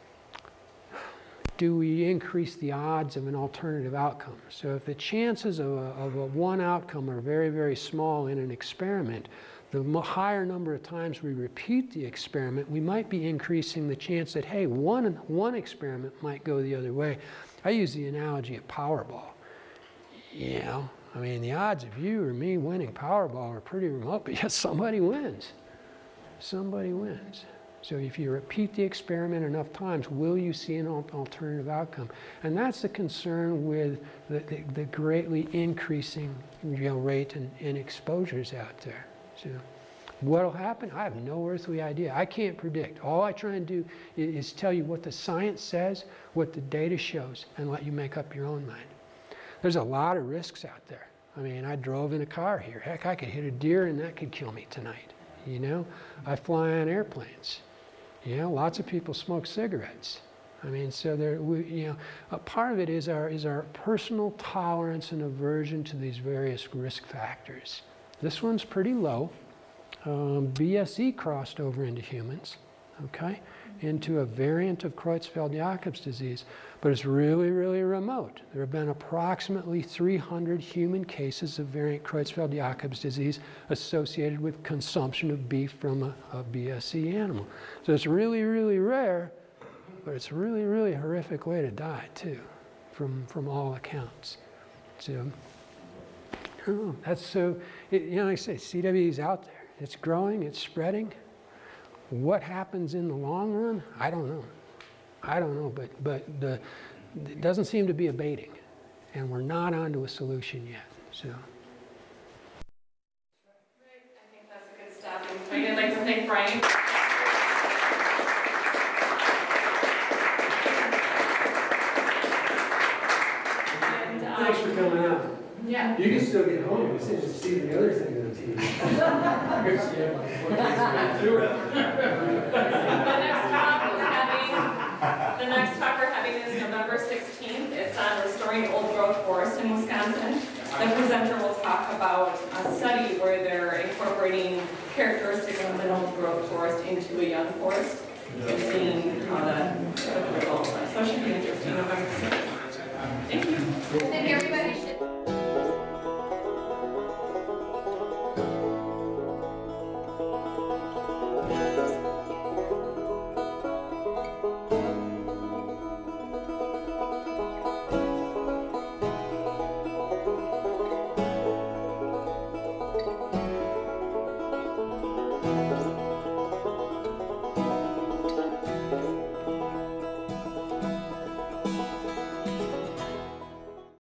do we increase the odds of an alternative outcome? So if the chances of a, of a one outcome are very, very small in an experiment, the higher number of times we repeat the experiment, we might be increasing the chance that, hey, one, one experiment might go the other way. I use the analogy of Powerball. You know, I mean, the odds of you or me winning Powerball are pretty remote, but yet somebody wins. Somebody wins. So if you repeat the experiment enough times, will you see an alternative outcome? And that's the concern with the, the, the greatly increasing, you know, rate and, and exposures out there. So what will happen? I have no earthly idea. I can't predict. All I try and do is, is tell you what the science says, what the data shows, and let you make up your own mind. There's a lot of risks out there. I mean, I drove in a car here. Heck, I could hit a deer and that could kill me tonight. You know, I fly on airplanes. You know, lots of people smoke cigarettes. I mean, so there, we, you know, a part of it is our is our personal tolerance and aversion to these various risk factors. This one's pretty low. Um, B S E crossed over into humans, okay, into a variant of Creutzfeldt-Jakob's disease, but it's really, really remote. There have been approximately three hundred human cases of variant Creutzfeldt-Jakob's disease associated with consumption of beef from a, a B S E animal. So it's really, really rare, but it's a really, really horrific way to die too, from, from all accounts. So, oh, that's so, it, you know, like I say, C W is out there. It's growing, it's spreading. What happens in the long run? I don't know. I don't know, but, but the, it doesn't seem to be abating, and we're not onto a solution yet. So. Great. I think that's a good stopping point. I'd like to thank Bryan. And, um, Thanks for coming out. Yeah. You can still get home. You can just see the other thing on T V. The next talk we're having, the next talk we're having is November sixteenth. It's on restoring old growth forest in Wisconsin. The presenter will talk about a study where they're incorporating characteristics of an old growth forest into a young forest and seeing how that results. So it should be interesting. November sixteenth. Thank you. I think everybody should.